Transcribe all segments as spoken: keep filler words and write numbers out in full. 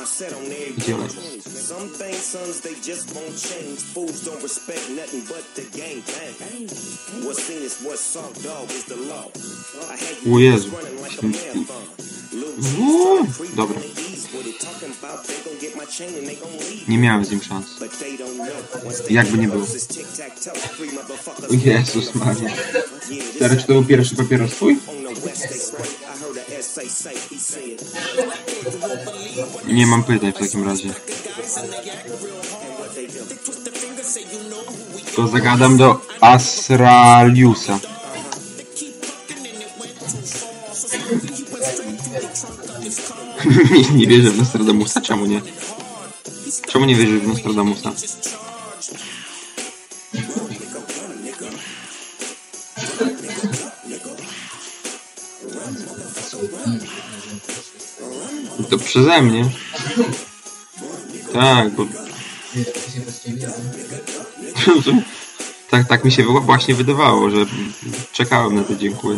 Idziemy. O Jezu. Uuu, dobra. Nie miałem z nim szans. Jakby nie było. O Jezus Maria. Teraz czy to był pierwszy papieros twój? Nie mam pytań w takim razie. Tylko zagadam do Asraliusa. nie, nie wierzę w Nostradamusa, czemu nie? Czemu nie wierzysz w Nostradamusa? To przeze mnie. Tak, bo... tak, tak mi się właśnie wydawało, że czekałem na to, dziękuję.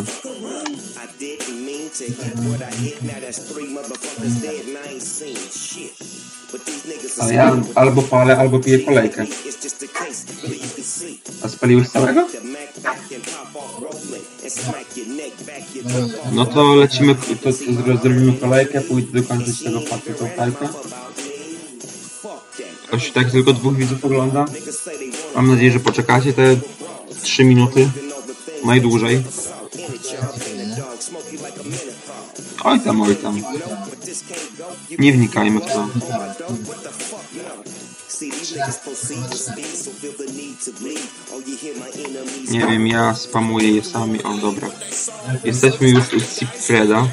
Ale ja albo palę, albo piję kolejkę. A spaliłeś całego? No to lecimy, to, to zrobimy kolejkę, pójdę dokończyć tego faktu, tą fajkę. Ktoś tak tylko dwóch widzów ogląda. Mam nadzieję, że poczekacie te trzy minuty. Najdłużej. Oj tam, oj tam. Nie wnikajmy w to. Nie wiem, ja spamuję je sami. O, dobra. Jesteśmy już u Cipfreda.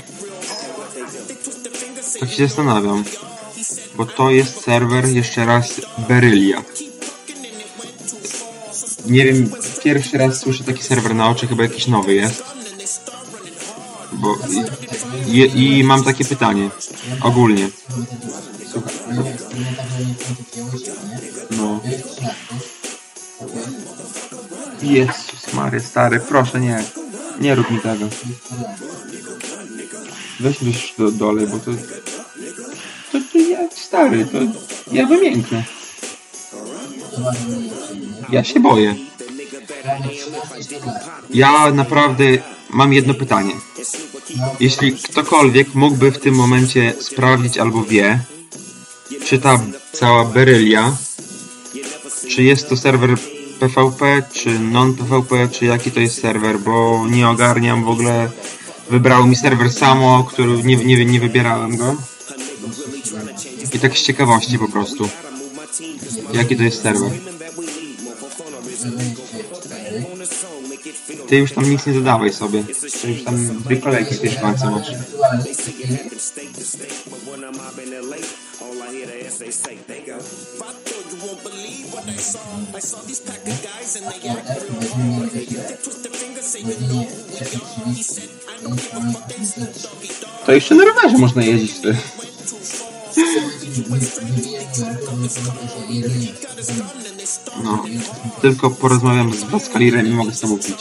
Tak się zastanawiam. Bo to jest serwer, jeszcze raz, Berylia. Nie wiem, pierwszy raz słyszę taki serwer na oczy, chyba jakiś nowy jest. Bo i, i, i mam takie pytanie. Ogólnie. Słuchaj. No. Jezus Mary, stary, proszę nie. Nie rób mi tego. Weź już do dole, bo to... To, to ja, stary, to ja wymięknę. Ja się boję. Ja naprawdę mam jedno pytanie. Jeśli ktokolwiek mógłby w tym momencie sprawdzić albo wie, czy ta cała Berylia, czy jest to serwer P V P, czy non-P V P, czy jaki to jest serwer, bo nie ogarniam w ogóle. Wybrało mi serwer samo, który nie, nie, nie wybierałem go. I tak z ciekawości po prostu. Jaki to jest serwer? Ty już tam nic nie dodawaj sobie. Ty już tam dwie kolejki w tej szklance masz. To jeszcze na rowerze można jeździć. Ty. No, tylko porozmawiam z Baskalirem i mogę z tobą pić.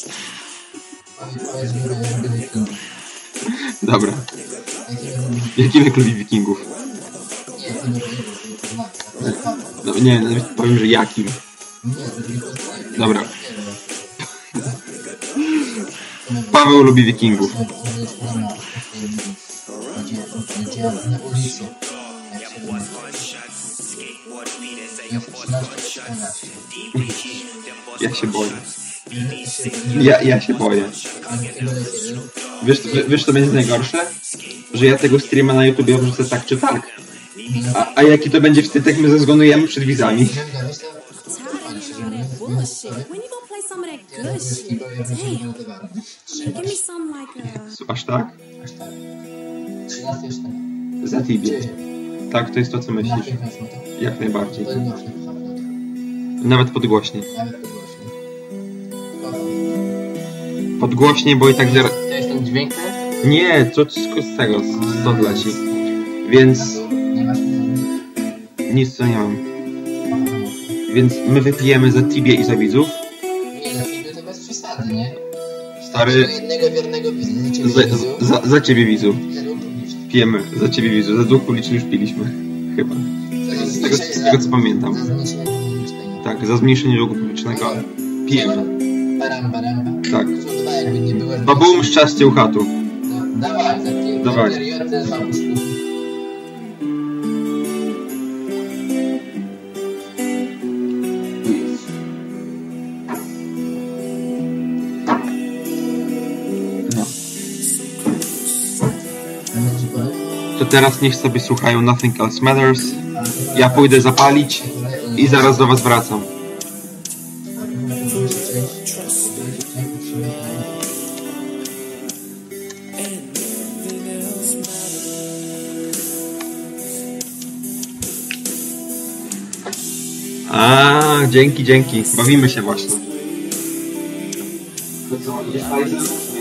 Dobra. Jaki wek lubi wikingów? No, nie, powiem, że jakim. Dobra. Paweł lubi wikingów. Ja się boję. Ja, ja się boję. Wiesz, wiesz co będzie najgorsze? Że ja tego streama na YouTubie wrzucę tak czy tak. A, a jaki to będzie wstyd, jak my zezgonujemy przed widzami? Aż tak? Za Tibie. Tak, to jest to, co myślisz. Jak najbardziej. Nawet podgłośnie. Podgłośnie, bo i tak... To jest ten dźwięk? Nie, co z tego, stąd leci. Więc... Nic co nie mam. Więc my wypijemy za Tibię i za widzów. Nie, za Tibię to bez przesady, nie? Stary... jednego wiernego widza, za ciebie za, za, za ciebie widzu. Za ciebie widzu. Pijemy za ciebie, widzu. Za dwóch publicznych już piliśmy. Chyba. Z tego, z tego co pamiętam. Tak, za zmniejszenie długu publicznego pijemy. Tak. Babum, szczęście u chatu. Dawaj, Dawaj. To teraz niech sobie słuchają Nothing Else Matters. Ja pójdę zapalić i zaraz do was wracam. A, dzięki, dzięki. Bawimy się właśnie. To co, idziesz dalej?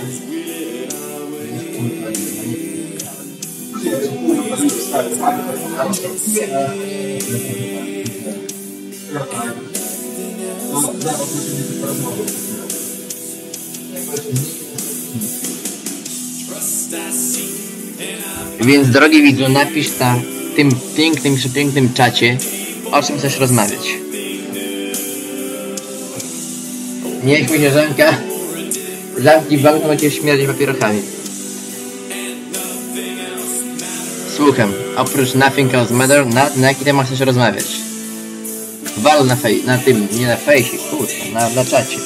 Więc drogi widzu, napisz na tym pięknym, przepięknym czacie, o czym chcesz rozmawiać. Niech mi się Żanka zamknij bank, to będzie śmierdzić papierokami. Słucham, oprócz Nothing Else Matter, na, na jaki temat chcesz rozmawiać? Wal na fej, na tym, nie na fejsie, kurczę, na, na czacie.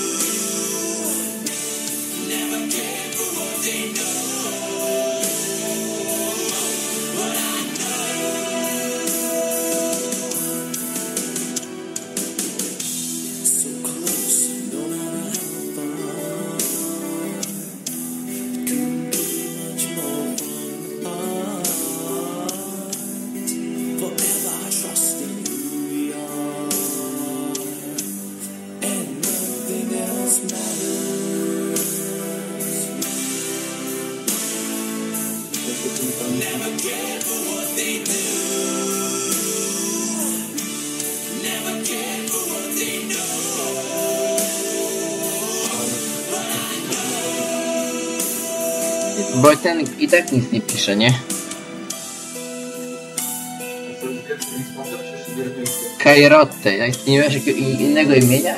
Bo ten i tak nic nie pisze, nie? Kairotte, jak nie wiesz jakiego innego imienia?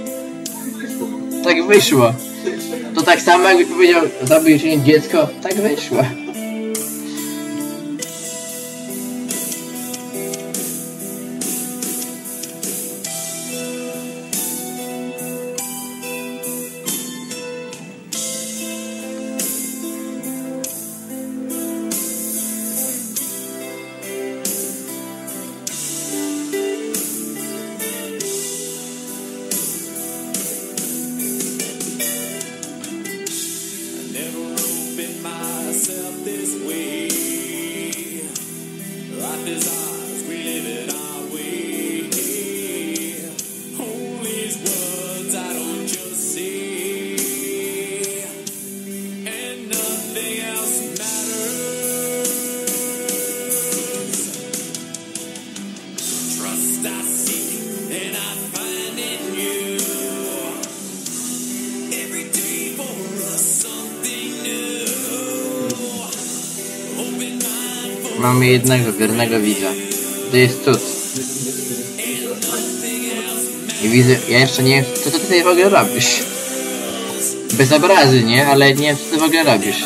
Tak wyszło. To tak samo jakby powiedział, zabij się dziecko, tak wyszło. Mamy jednego wiernego widza. To jest cud. I widzę, ja jeszcze nie wiem, co ty tutaj w ogóle robisz. Bez obrazy, nie? Ale nie wiem, co ty w ogóle robisz.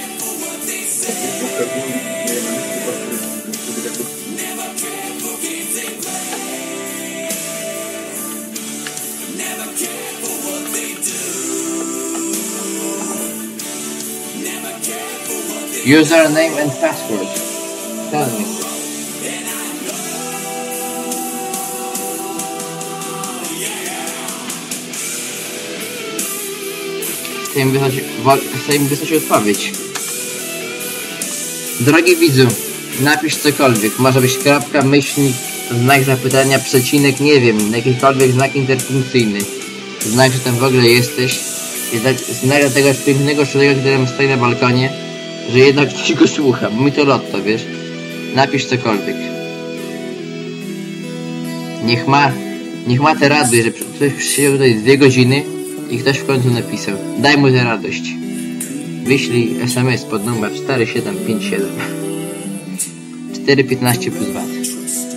Username and password. Tell me. Chcę mi wysłać, chcę mi wysłać odpowiedź. Drogi widzu, napisz cokolwiek. Może być kropka, myślnik, znak zapytania, przecinek, nie wiem, jakikolwiek znak interpunkcyjny. Znak, że tam w ogóle jesteś. Znak dla tego pięknego człowieka, który stoi na balkonie, że jednak ktoś go słucha, bo mi to lotto, wiesz? Napisz cokolwiek. Niech ma, niech ma tę radość, że ktoś przyjechał tutaj dwie godziny i ktoś w końcu napisał. Daj mu tę radość. wyślij S M S pod numer cztery siedem pięć siedem. cztery piętnaście plus V A T.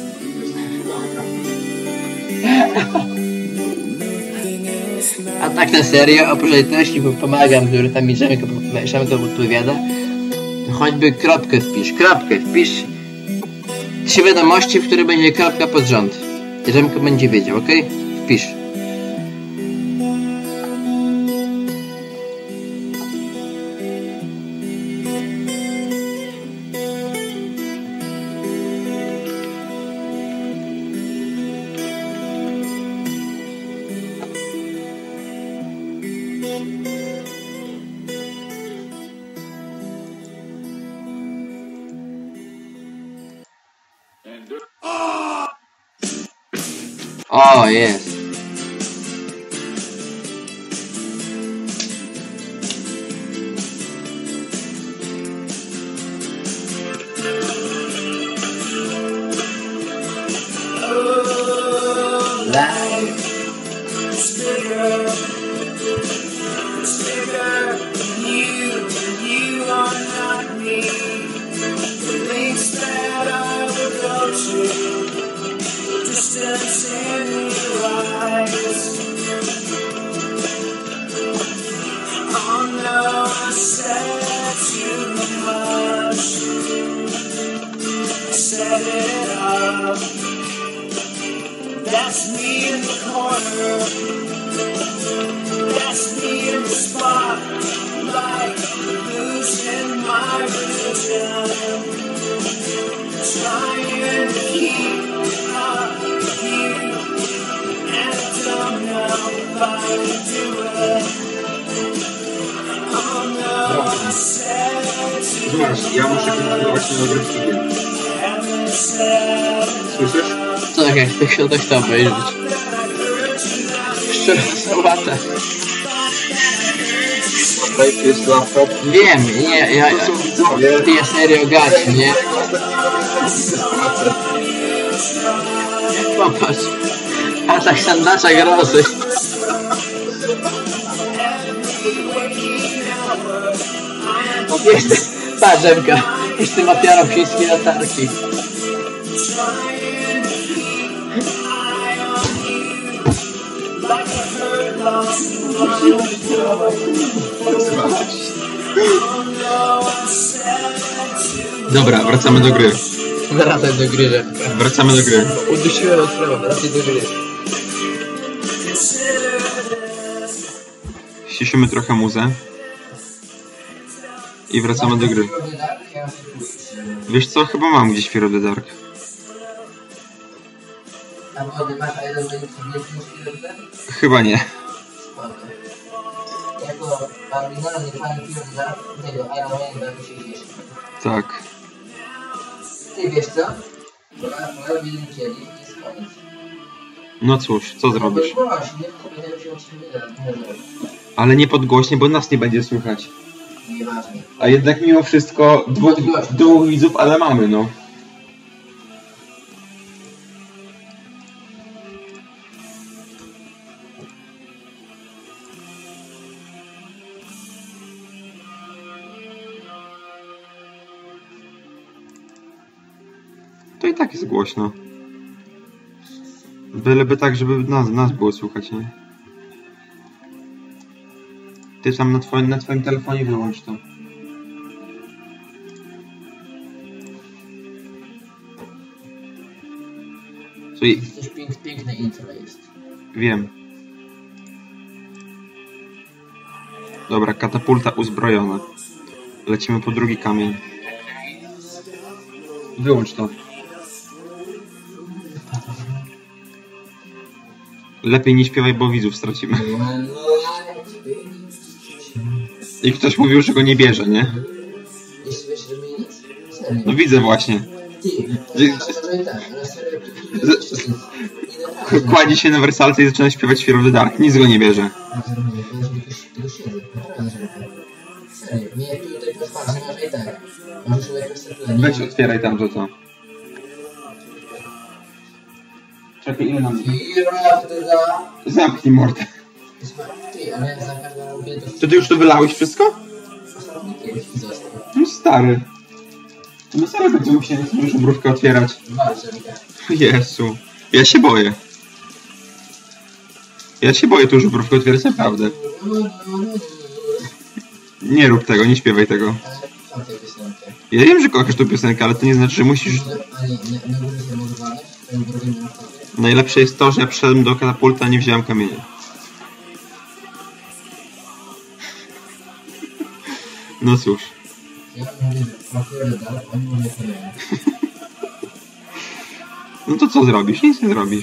A tak na serio, oprócz tej treści, bo pomagam, który tam mi Szemko podpowiada, to choćby kropkę wpisz, kropkę wpisz, trzy wiadomości, w których będzie kropka pod rząd. I Szemko będzie wiedział, ok? Wpisz. O, jest. That's me in the corner. That's me in the spotlight, losing my religion, trying to keep up with you, and I don't know if I can do it. Oh no, I said to Zobacz, ja muszę kontynuować moją grę. Słyszysz? Co tak jak ktoś to chciał obejrzeć? Szczerze sałata. Tutaj to jest laptop. Wiem, nie, ja, ja, To są widzowie. ty ja serio gaci, nie? Popatrz. Atak sandacza grozy. Jest, patrz Zemka, jestem ofiarą chińskiej latarki. Dobra, wracamy do gry. Wracaj do gry, Zemka. Wracamy do gry. Udusiłem od prawa, wracaj do gry. Ściszymy trochę muzę. I wracamy do gry. Wiesz co? Chyba mam gdzieś Fear of the Dark. A wody masz Iron Man w Chyba nie. Jako oryginalny fan film za tego Iron Man da się gdzieś. Tak. Ty wiesz co? Bo ja robię jeden kielich i jest koniec. No cóż, co zrobisz? No właśnie, nie będę się oczywiście Ale nie podgłośnie, bo nas nie będzie słychać. nieważne. A jednak mimo wszystko dwóch, dwóch widzów, ale mamy, no. To i tak jest głośno. Byleby tak, żeby nas, nas było słychać, nie? Ty tam na twoim, na twoim telefonie wyłącz to. Słuchaj, Coś pięk, piękne intro jest. wiem. Dobra, katapulta uzbrojona. Lecimy po drugi kamień. Wyłącz to. Lepiej nie śpiewaj, bo widzów stracimy. I ktoś mówił, że go nie bierze, nie? Jeśli wiesz, że mnie nic? Serio. No widzę właśnie. Ty, Że- to sobie tak, ale serio. Z- Kładzie się na wersalce i zaczyna śpiewać Fear of the Dark. Nic go nie bierze. Ja zrobię, ja sobie tylko, tylko siedzę, naprawdę zrobię. Serio, nie jak tutaj podpatrzę, masz i tak. Możesz sobie jakoś sobie Weź otwieraj tam to co. Czekaj, ile nam... I prawda. Zamknij mordę. Ty, ale ja za każdym robię to... To ty już to wylałeś wszystko? jakbyś mi został. No stary. To my serio będziemy musieli sobie żubrówkę otwierać. Walczę, tak. Jezu. Ja się boję. Ja się boję tą żubrówkę otwierać naprawdę. Nie rób tego, nie śpiewaj tego. Ale kocham tę piosenkę. Ja wiem, że kochasz tą piosenkę, ale to nie znaczy, że musisz... A nie, nie, nie możesz sobie odwalać? Twoją drogę na wtedy? Najlepsze jest to, że ja przyszedłem do katapulta, a nie wziąłem kamienia. No cóż. Ja mówię, że otwierę dar, oni mówią kolejne. No to co zrobisz? Nic nie zrobisz.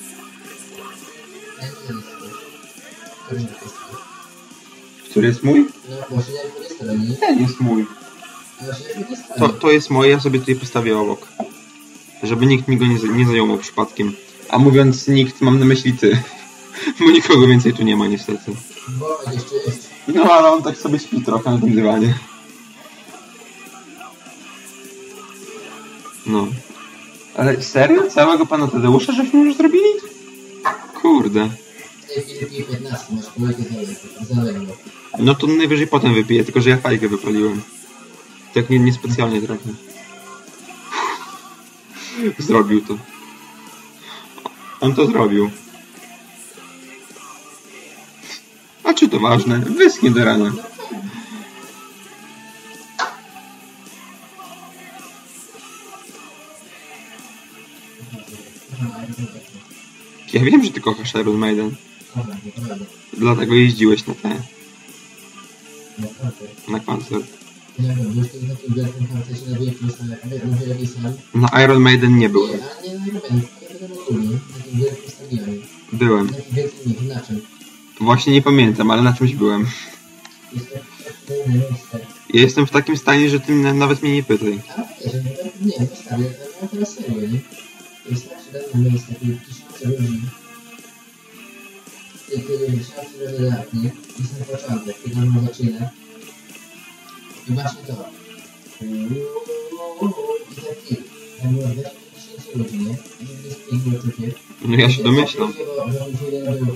Ja nie wiem, co to jest twój. Który jest mój? No, właśnie jak po tej stronie. Ten jest mój. Właśnie jak po tej To, stronie. to jest moje, ja sobie tutaj postawię obok. Żeby nikt mi go nie, nie zajął przypadkiem. A mówiąc nikt, mam na myśli ty. Bo nikogo więcej tu nie ma niestety. Bo jeszcze jest. No ale on tak sobie śpi trochę na tym dywanie. No. Ale serio? Całego pana Tadeusza żeśmy już zrobili? Kurde. W tej chwili pije piętnaście, masz kolejkę zaległą. No to najwyżej potem wypiję, tylko że ja fajkę wypaliłem. Tak nie, niespecjalnie trochę. Zrobił to. On to zrobił. A czy to ważne? Wyschnie do rana. Ja wiem, że ty kochasz Iron Maiden. Dobra, naprawdę. Dlatego jeździłeś na te, Naprawdę. na koncert. Nie wiem, już to takim wielkim koncercie na Wielkim Sam. Na Iron Maiden nie byłem. Nie, ale nie na Wielkim, ja tego rozumiem. Na takim wielkim stadionie. Byłem. Na takim wielkim nie, na czym? Właśnie nie pamiętam, ale na czymś byłem. Jest to pełne miejsce. Ja jestem w takim stanie, że ty na- nawet mnie nie pytaj. A wiesz, że nie, nie, stary, ja teraz serio, nie? To jest tak średnie miejsce, kiedy tysiące ludzi. Kiedy kiedy tysiące ludzi lat, nie? Jest na początek, kiedy on zaczyna. I właśnie to. I taki, tam było dwadzieścia tysięcy ludzi, nie? I to jest piękne uczucie. No ja się domyślam. Bo że ludzie jeden był.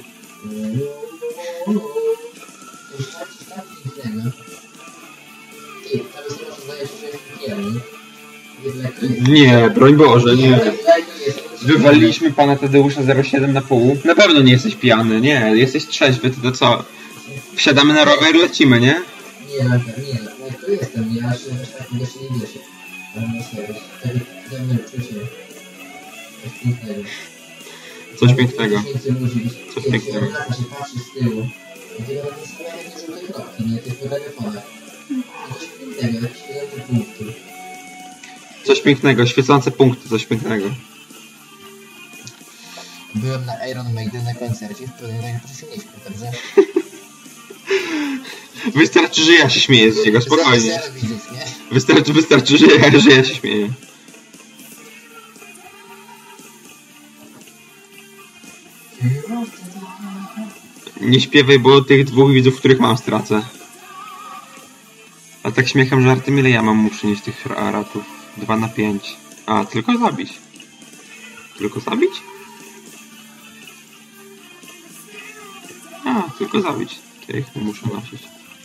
To jest tak, tak pięknego. Ty, tam jest chyba, że zdaje się, że jest piekielny. Jednak jest. Nie, broń Boże, nie. Jednak jest. Wywaliliśmy pana Tadeusza zero siedem na pół. Na pewno nie jesteś pijany, nie. Jesteś trzeźwy, to, to co? Wsiadamy na rower, lecimy, nie? Nie, Alka, nie, jak to jestem, ja się aż tak jeszcze nie wierzę. Ale na serio, takie dawne uczucie. Coś pięknego. Coś pięknego. Tysięcy ludzi, Coś wiecie, pięknego. Alka się patrzy z tyłu. I tego nie są jakieś żółte kropki, nie, tylko telefonach. I coś pięknego, jakieś pieniądze punkty. Coś pięknego, świecące punkty, coś pięknego. Byłem na Iron Maiden na koncercie, w pewnym razie proszę się nie śmiać, dobrze? Wystarczy, że ja się śmieję z niego, spokojnie. Zero widzów, nie? Wystarczy, wystarczy, że ja, że ja się śmieję. Nie śpiewaj, bo tych dwóch widzów, których mam, stracę. A tak śmiechem żartem, ile ja mam mu przynieść tych ra- ratów? Dwa na pięć. A, tylko zabić. Tylko zabić? A, tylko zabić. Ja ich nie muszę nosić.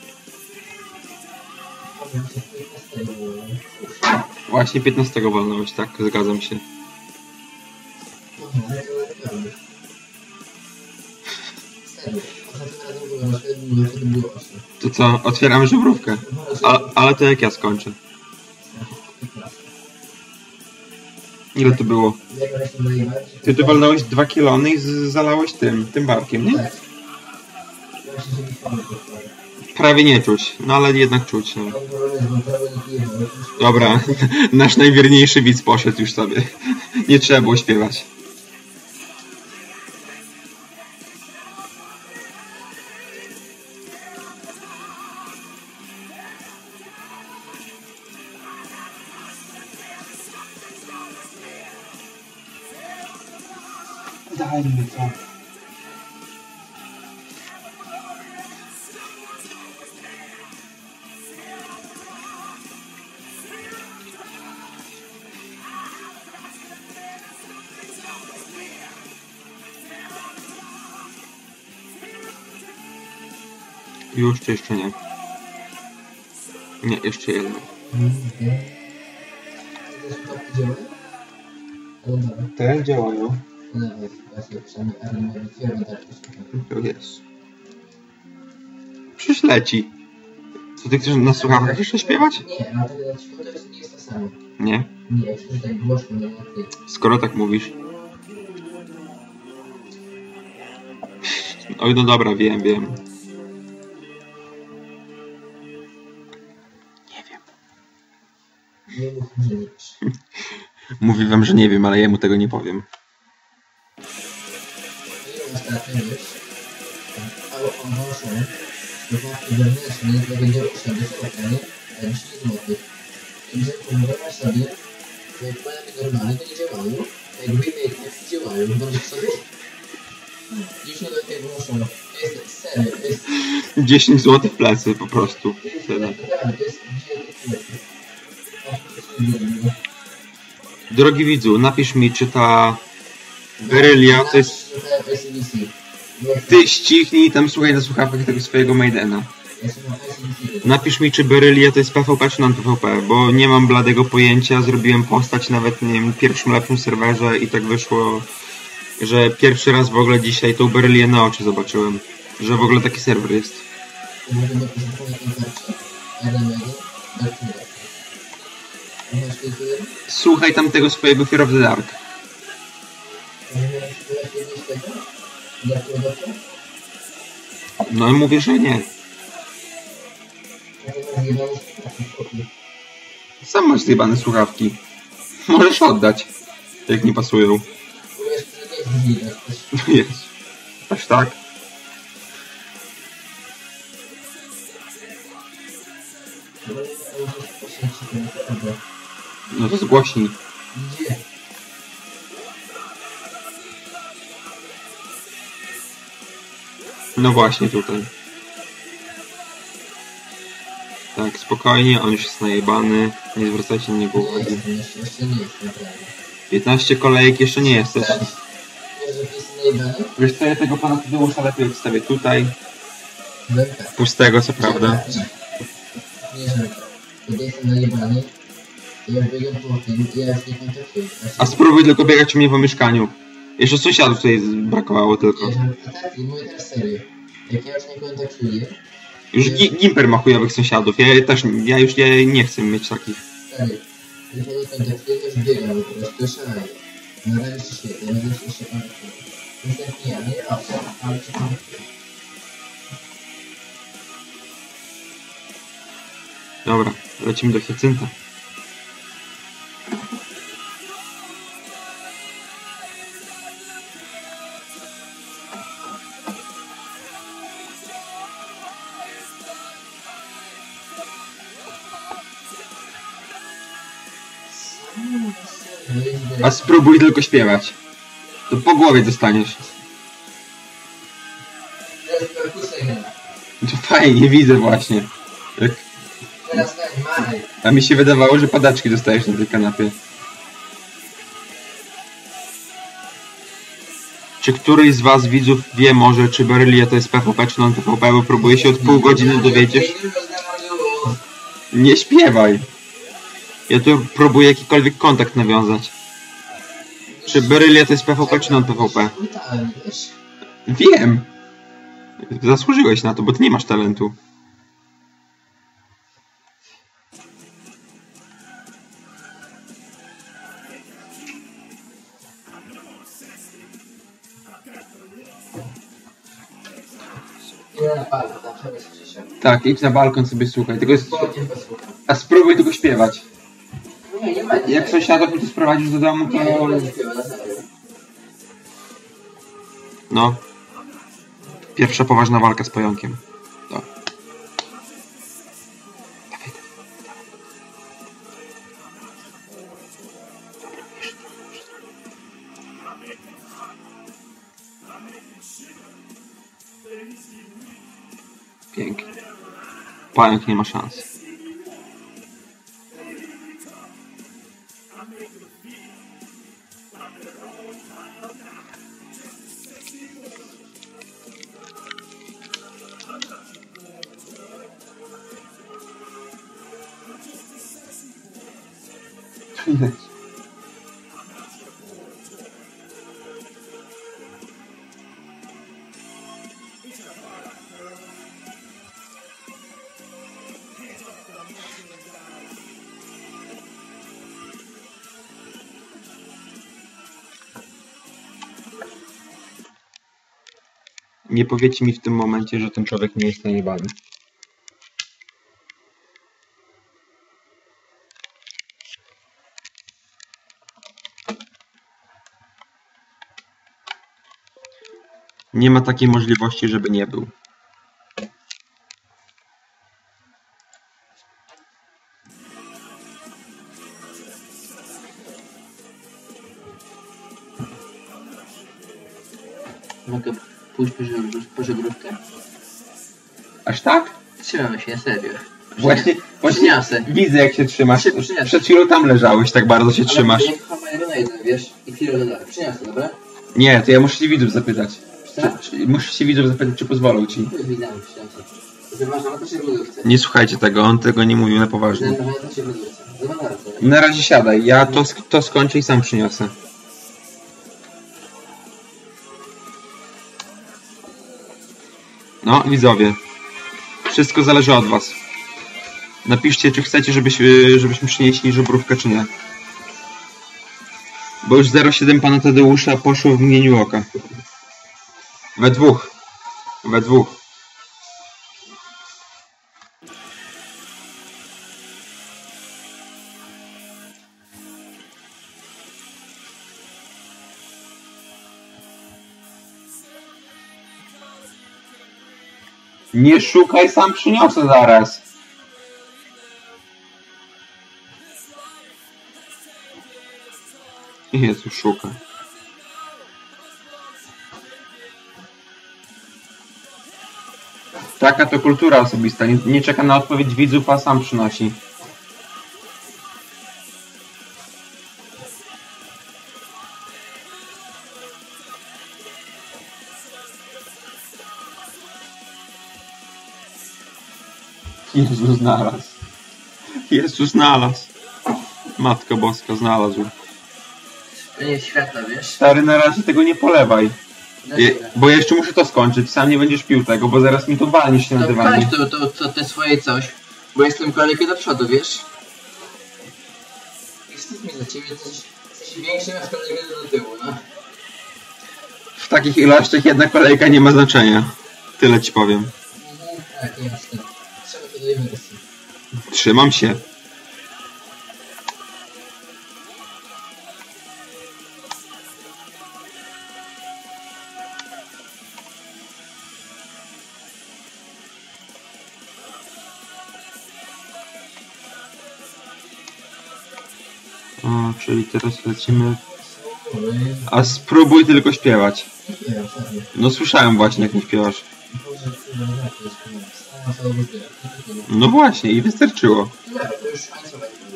Właśnie piętnastego wolność, tak, zgadzam się. To co, otwieramy żubrówkę. A, ale to jak ja skończę. Ile to było? Ty to walnąłeś dwa kilony i z- zalałeś tym, tym barkiem, nie? Prawie nie czuć, no ale jednak czuć, no. Dobra, nasz najwierniejszy widz poszedł już sobie. Nie trzeba było śpiewać. Daj mi to. Już czy jeszcze nie? Nie, jeszcze jeden. Mm, okej. Te słuchawki działają? No dobra. Te działają. No dawaj, właśnie przynajmniej Aaron ma otwieram tak to słuchawki. To jest. Przecież leci. Co ty chcesz na słuchawkach jeszcze śpiewać? Nie, ale tak na cicho to jest, nie jest to samo. Nie. Nie, przecież tak głośno, nie jak ty. Skoro tak mówisz. Oj, no dobra, wiem, wiem. Nie wiem. Nie mów, że nie wiesz. Mówi wam, że nie wiem, ale jemu tego nie powiem. I ostatnia rzecz. Ale ogłoszą słuchawki wewnętrzne dla wiedziałosza do spotkania za dziesięć złotych. I że pomagasz sobie, że jak mają normalne, to nie działają, a jak wyjmie jak działają, wyobraź sobie? Dziś nie do tego muszą. To jest serio, to jest... dziesięć złotych w plecy po prostu. To jest Tyle. naprawdę, to jest dzisiaj taki Drogi widzu, napisz mi, czy ta Berylia to jest... Ty ścichnij tam, słuchaj na słuchawkach tego swojego Maidena. Napisz mi, czy Berylia to jest P V P, czy non-P V P, bo nie mam bladego pojęcia. Zrobiłem postać nawet, nie wiem, pierwszym lepszym serwerze i tak wyszło, że pierwszy raz w ogóle dzisiaj tą Berylię na oczy zobaczyłem. Że w ogóle taki serwer jest. Słuchaj tam tego swojego Fear of the Dark. No i mówię, że nie. Sam masz zjebane słuchawki. Możesz oddać, jak nie pasują. Jest. Aż tak. No to zgłośnij. Gdzie? No właśnie tutaj. Tak, spokojnie, on już jest najebany. Nie zwracajcie na niego Nie uwagi. jestem, jeszcze, jeszcze nie jestem, naprawdę. piętnaście kolejek jeszcze nie jesteś. Wiesz, że ty jesteś najebany? Wiesz co, ja tego pana Tadeusza lepiej odstawię tutaj. Byłem tak. Pustego, co prawda. Nie, że tak. Kiedy jestem najebany, to ja biegam po tym i ja już nie kontaktuję. A spróbuj tylko biegać u mnie po mieszkaniu. Jeszcze sąsiadów tutaj brakowało tylko. Nie, że a tak, i mówię teraz serio. Jak ja już nie kontaktuję, Już gi Gimper ma chujowych sąsiadów. Ja też, ja już nie, nie chcę mieć takich. stary, jak ja nie kontaktuję, to już biegam po prostu, szaleję. Na razie się świetnie, na razie się kontaktuję. Jestem pijany, owszem, ale się kontaktuję. Dobra, lecimy do Hiacynta. A spróbuj tylko śpiewać. To po głowie dostaniesz. Teraz perkusja gra. To fajnie, widzę właśnie. Jak... Teraz tak, Marek. A mi się wydawało, że padaczki dostajesz na tej kanapie. Czy któryś z was widzów wie może, czy Berylia to jest P V P, czy non-P V P, bo próbuję się od pół godziny dowiedzieć. Nie śpiewaj. Ja tu próbuję jakikolwiek kontakt nawiązać. Czy Berylia to jest P V P, czy non-P V P? Wiem. Zasłużyłeś na to, bo ty nie masz talentu. Tak, idź na balkon sobie słuchaj. Tylko jest... A spróbuj tylko śpiewać. Nie, nie ma. Jak sąsiadów mi tu sprowadzisz do domu, to... No. Pierwsza poważna walka z pająkiem. To. Pięknie. Pająk nie ma szans. Nie powiecie mi w tym momencie, że ten człowiek nie jest najebany. Nie ma takiej możliwości, żeby nie był. Mogę pójść po żeglów- po żeglówkę? Aż tak? Trzymamy się, serio. Właśnie, właśnie Przyniosę. widzę jak się trzymasz. Przy- przyniosę. Przed chwilą tam leżałeś, tak bardzo się trzymasz. Ale chyba mają na jeden, wiesz? I chwilę dalej. Przyniosę, dobra? Nie, to ja muszę się widzów zapytać. Co? Czy, czy, muszę się widzów zapytać, czy pozwolą ci. Widamy, przyniosę. Zobacz, na to się żeglówce. Nie słuchajcie tego, on tego nie mówił na poważnie. Na to się żeglówce. Zobacz, na to. Na razie siadaj, ja to, sk- to skończę i sam przyniosę. No, widzowie. Wszystko zależy od was. Napiszcie, czy chcecie, żebyś, żebyśmy przynieśli żubrówkę, czy nie. Bo już zero siedem pana Tadeusza poszło w mgnieniu oka. We dwóch. We dwóch. Nie szukaj, sam przyniosę zaraz. Jezu, szuka. Taka to kultura osobista. Nie, nie czeka na odpowiedź widzów, a sam przynosi. Jezu, znalazł. Jezu, znalazł. Matko Boska, znalazł. To nie jest światła, wiesz? Stary, na razie tego nie polewaj. Je, Dlaczego? bo ja jeszcze muszę to skończyć. Sam nie będziesz pił tego, bo zaraz mi to walniesz się na To dywanie. weź to, to, to te swoje coś. Bo jestem kolejkę do przodu, wiesz? I wstyd mi za ciebie, jesteś, jesteś większy, masz kolejkę do tyłu, no. W takich ilościach jedna kolejka nie ma znaczenia. Tyle ci powiem. Mhm, tak, jasne. Trzeba to do wersji. Trzymam się. O, czyli teraz lecimy. A spróbuj tylko śpiewać. Nie wiem, serio. No słyszałem właśnie, jak nie śpiewasz. Boże, kurwa, jak to jest, kurwa. Sama sobie lubię. No właśnie, i wystarczyło. Dobra, to już ani słowa nie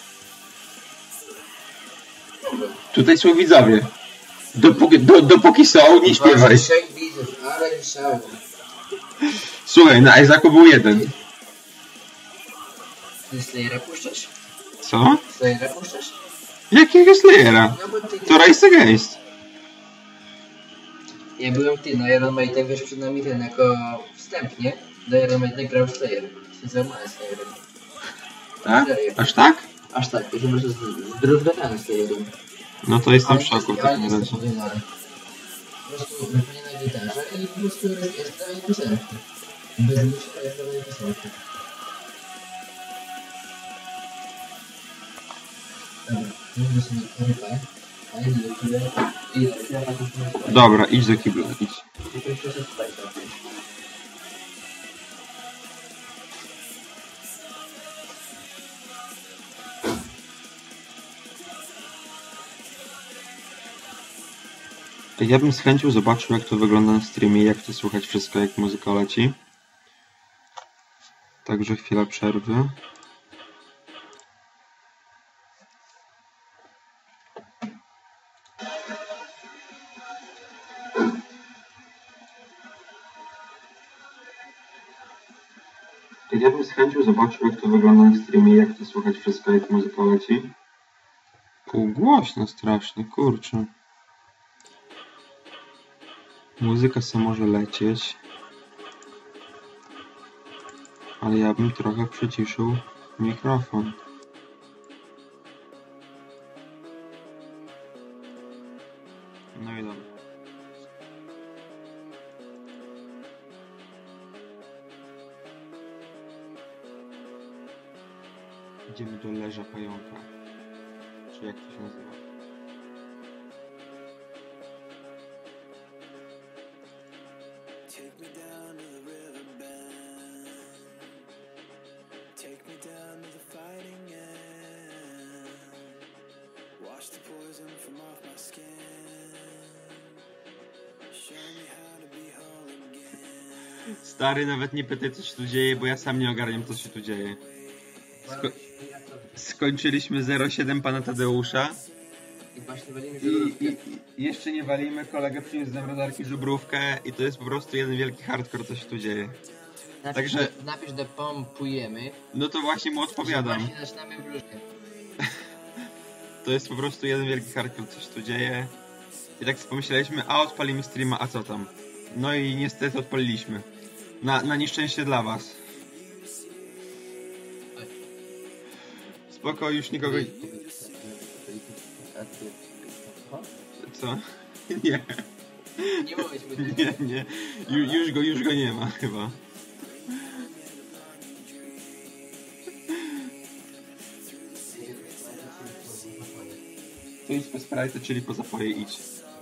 było. Tutaj są widzowie. Dopóki, do, dopóki są, nie śpiewaj. Trzech widzów, ale wisiało. Słuchaj, na Isaacu był jeden. Ty Slayera puszczasz? Co? Slayera puszczasz? Jakiego Slayera? No bo ty... To Rise Against. Ja byłem ty, na Iron Maiden, wiesz, przed nami ten jako wstęp, nie? Do Iron Maiden grał Slayer. Się załamałem Slayerem. Tak? Aż tak? Aż tak, to się może zdruzgotany Slayerem. No to jestem w Ale szoku w ale takim nie razie. jestem powiązany. Po prostu granie na gitarze i po prostu jest, jest dawanie piosenki. Bez muzika jest dawanie piosenki. Dobra, mówię sobie korpę. A ile do chwilę? Ile do chwilę taką piosenkę? Dobra, idź do kibla, idź. Jakieś czasy tutaj to. Ja bym z chęcią zobaczył, jak to wygląda na streamie, jak to słychać wszystko, jak muzyka leci. Także chwila przerwy. Ja bym z chęcią zobaczył, jak to wygląda na streamie, jak to słychać wszystko, jak muzyka leci. Półgłośno strasznie, kurczę. Muzyka sobie może lecieć. Ale ja bym trochę przyciszył mikrofon. No i dobra. Idziemy do leża pająka. Czy jak to się nazywa? Take me down to the riverbed. Take me down to the fighting end. Wash the poison from off my skin. Show me how to be whole again. Stary, nawet nie pytaj, co się tu dzieje, bo ja sam nie ogarniam, co się tu dzieje. Sko skończyliśmy zero siedem pana Tadeusza. I właśnie walimy I, żubrówkę. i, I jeszcze nie walimy, kolega przyniósł z zamrażarki żubrówkę i to jest po prostu jeden wielki hardcore, co się tu dzieje. Napisz, Także- do, napisz do pompujemy. No to właśnie mu odpowiadam. Właśnie zaczynamy wróżkę. To jest po prostu jeden wielki hardcore, co się tu dzieje. I tak pomyśleliśmy, a odpalimy streama, a co tam? No i niestety odpaliliśmy. Na, na nieszczęście dla was. Spoko, już nikogo... Co? Nie, Nie mówić mi nie, nie. Ju, już go, już go nie ma chyba. To idź po Sprite, czyli po zapoje idź.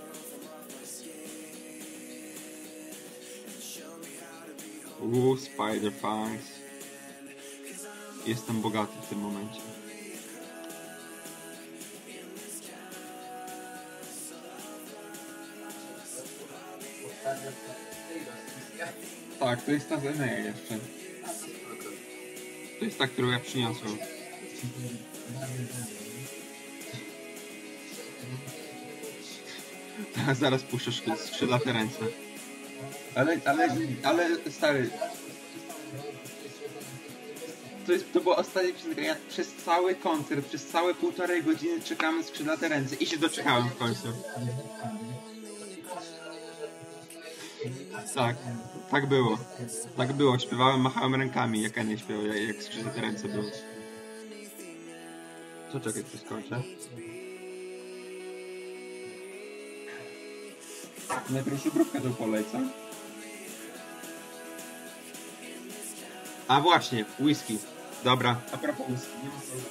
Uuu, Spider Fangs. Jestem bogaty w tym momencie. Tak, to jest ta z Enea jeszcze. To jest ta, którą ja przyniosłem. Teraz zaraz puszczę skrzy- skrzydlate ręce. Ale, ale, ale stary, to, jest, to była ostatnia piosenka. Ja przez cały koncert, przez całe półtorej godziny czekamy skrzydlate ręce i się doczekałem w końcu. Tak, tak było. Tak było, śpiewałem, machałem rękami, jak Ania śpiewał, jak, jak skrzydlate ręce były. Co, czekaj, to skończę. Najpierw żubrówkę tą polej, co? A właśnie, whisky. Dobra, a propos whisky. Nie ma co.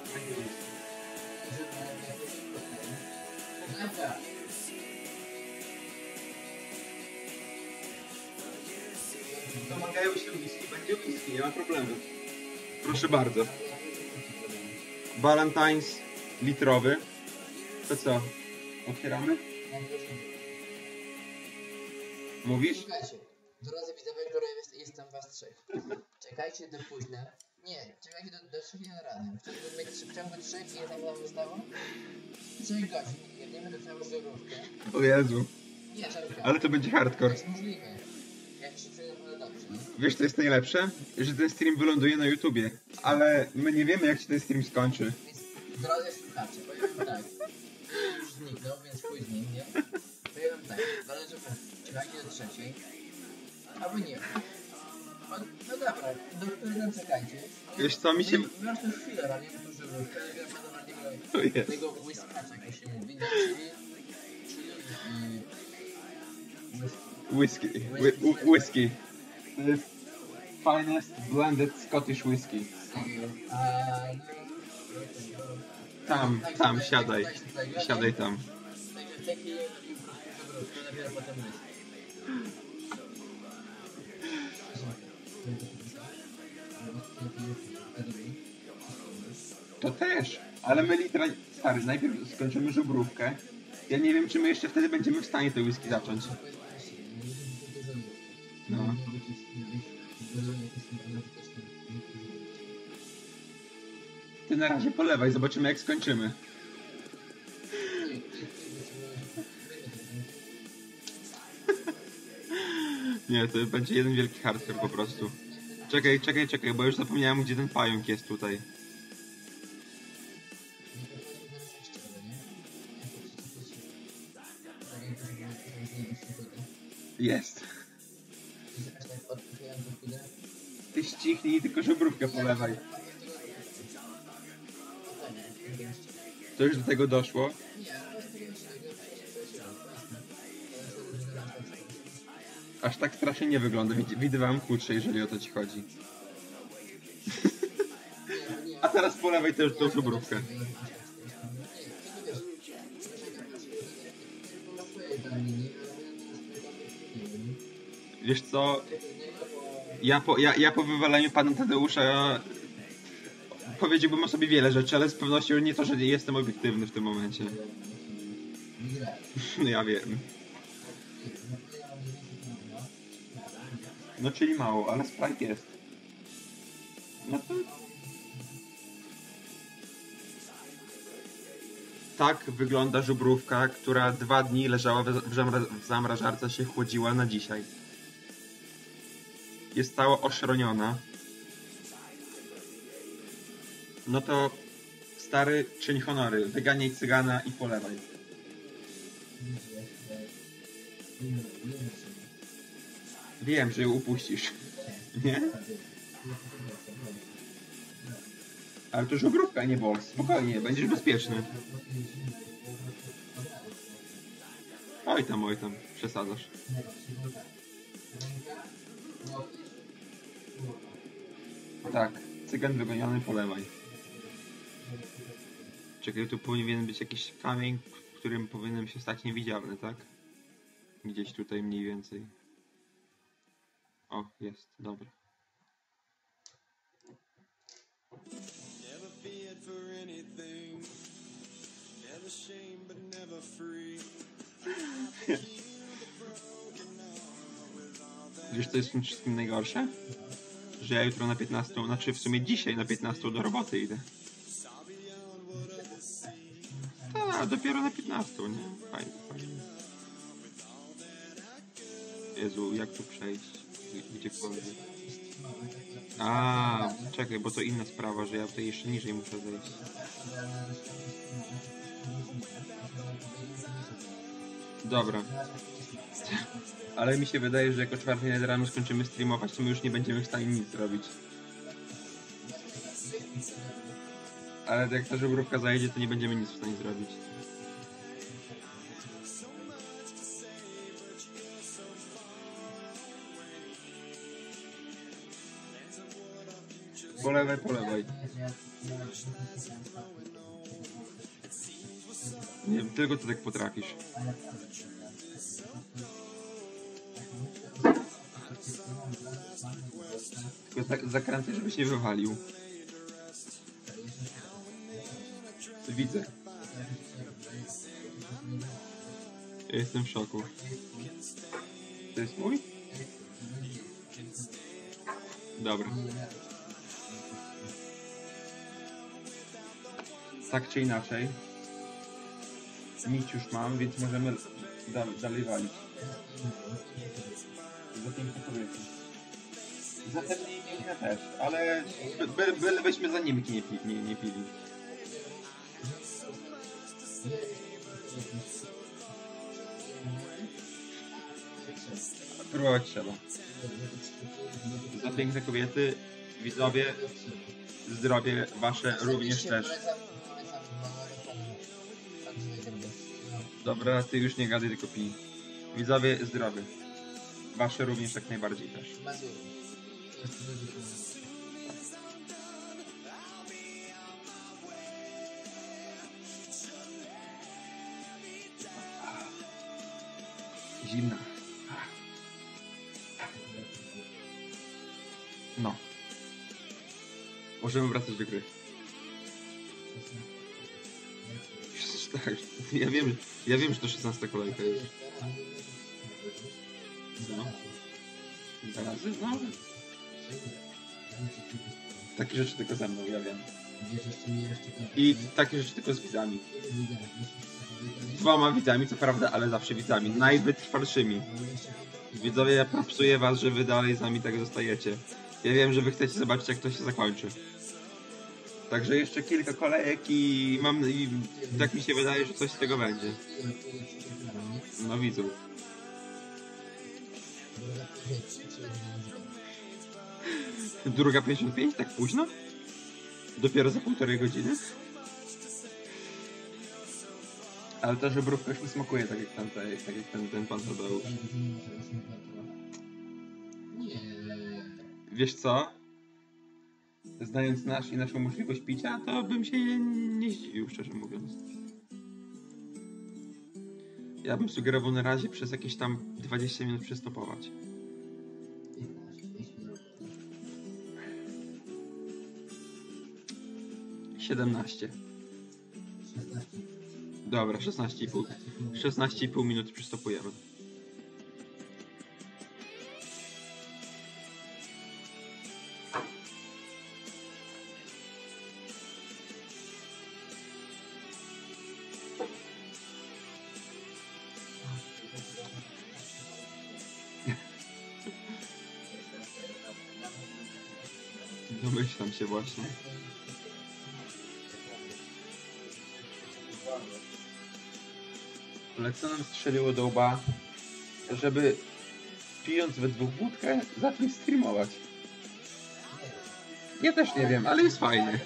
Domagają się whisky, będzie whisky, nie ma problemu. Proszę bardzo. Valentine's litrowy. To co? Otwieramy? Mówisz? Słuchajcie, drodzy widzowie, które jest, jestem was trzech. Czekajcie do późna. Nie, czekajcie do, do trzeciej nad ranem. W ciągu, w ciągu trzech, ile tam wam zostało? Trzech godzin. Jedniemy do całą żurówkę. O Jezu. Nie, żarka. Ale to będzie hardcore. To jest możliwe. Jak się czuje naprawdę dobrze, nie? Wiesz, co jest najlepsze? Że ten stream wyląduje na YouTubie. Ale my nie wiemy, jak się ten stream skończy. Więc drodzy słuchacze, powiem tak. Już zniknął, więc później, nie? Powiem tak, zależy od czekajcie do trzeciej. Albo nie. O, no dobra, do której tam czekajcie. Wiesz co, mi się... My masz tu chwilę, ale nie to żurówkę, ale ja będę bardziej To jest. tego whiskacza, jak się mówi, nie? Czyli... czyli... Yy, whisky. Whisky. Whi- whisky. To jest finest blended Scottish whisky. A... Tam, tam, siadaj. Siadaj tam. Także taki żurówkę, dopiero potem whisky. To też. Ale my litra... Stary, najpierw skończymy żubrówkę. Ja nie wiem, czy my jeszcze wtedy będziemy w stanie te whisky zacząć. No. Ty na razie polewaj, zobaczymy jak skończymy. Nie, to będzie jeden wielki hardcore po prostu. Czekaj, czekaj, czekaj, bo już zapomniałem, gdzie ten pająk jest tutaj. Jest. Ty ścichnij, tylko żubrówkę polewaj. To już do tego doszło. Aż tak strasznie nie wygląda. Wid- Widywałem krótsze, jeżeli o to ci chodzi. A teraz polewaj też tą żubrówkę. Wiesz co? Ja po, ja, ja po wywaleniu pana Tadeusza powiedziałbym o sobie wiele rzeczy, ale z pewnością nie to, że nie jestem obiektywny w tym momencie. No ja wiem. No czyli mało, ale Sprite jest. No to... Tak wygląda żubrówka, która dwa dni leżała w, zamra w zamrażarce, się chłodziła na dzisiaj. Jest cała oszroniona. No to stary, czyń honory. Wyganiaj cygana i polewaj. Wiem, że ją upuścisz. Nie? Ale to żubrówka, nie bols. Spokojnie, będziesz bezpieczny. Oj tam, oj tam, przesadzasz. Tak, cygan wygoniony, polewaj. Czekaj, tu powinien być jakiś kamień, w którym powinienem się stać niewidzialny, tak? Gdzieś tutaj mniej więcej. O, jest, dobra. Never feared for anything. Never shame but never free. Wiesz, co jest w tym wszystkim najgorsze? Że ja jutro na piętnastą, znaczy w sumie dzisiaj na piętnastą do roboty idę. A, dopiero na piętnastą, nie? Fajnie, fajnie. Jezu, jak tu przejść? Gdziekolwiek. A, czekaj, bo to inna sprawa, że ja tutaj jeszcze niżej muszę zejść. Dobra. Ale mi się wydaje, że jak o czwartej nad rano skończymy streamować, to my już nie będziemy w stanie nic zrobić. Ale jak ta żubrówka zajedzie, to nie będziemy nic w stanie zrobić. Polewaj, polewaj. Nie wiem, tylko ty tak potrafisz. Tylko tak zakręcaj, żebyś nie wywalił. Widzę. Ja jestem w szoku. To jest mój? Dobra. Tak czy inaczej. Nic już mam, więc możemy da dalej walić. Za piękne kobiety. Za te mniej piękne też, ale by, by, byśmy za nimi nie, pi nie, nie pili. Próbować trzeba. Za piękne kobiety, widzowie, zdrowie wasze również też. Dobra, ty już nie gadaj, tylko pij. Widzowie, zdrowie. Wasze również jak najbardziej też. Zimna. No. Możemy wracać do gry. Tak, ja wiem, ja wiem, że to szesnasta kolejka jest. No. Dwa razy? No. Takie rzeczy tylko ze mną, ja wiem. I takie rzeczy tylko z widzami. Dwoma widzami, co prawda, ale zawsze widzami. Najwytrwalszymi. Widzowie, ja propsuję was, że wy dalej z nami tak zostajecie. Ja wiem, że wy chcecie zobaczyć, jak to się zakończy. Także jeszcze kilka kolejek i mam... i tak mi się wydaje, że coś z tego będzie. No widzów. Druga pięćdziesiąt pięć? Tak późno? Dopiero za półtorej godziny? Ale ta żebrówka już nie smakuje tak jak, tamte, tak jak ten, ten pan Tadeusz. Wiesz co? znając nasz i naszą możliwość picia, to bym się nie, nie zdziwił, szczerze mówiąc. Ja bym sugerował na razie przez jakieś tam dwadzieścia minut przystopować. piętnaście, jeśli zrobię. siedemnaście. szesnaście. Dobra, szesnaście i pół. szesnaście i pół minut przystopujemy. Domyślam się właśnie. Ale co nam strzeliło do łba, żeby pijąc we dwóch wódkę zacząć streamować? Ja też nie wiem, ale jest fajnie.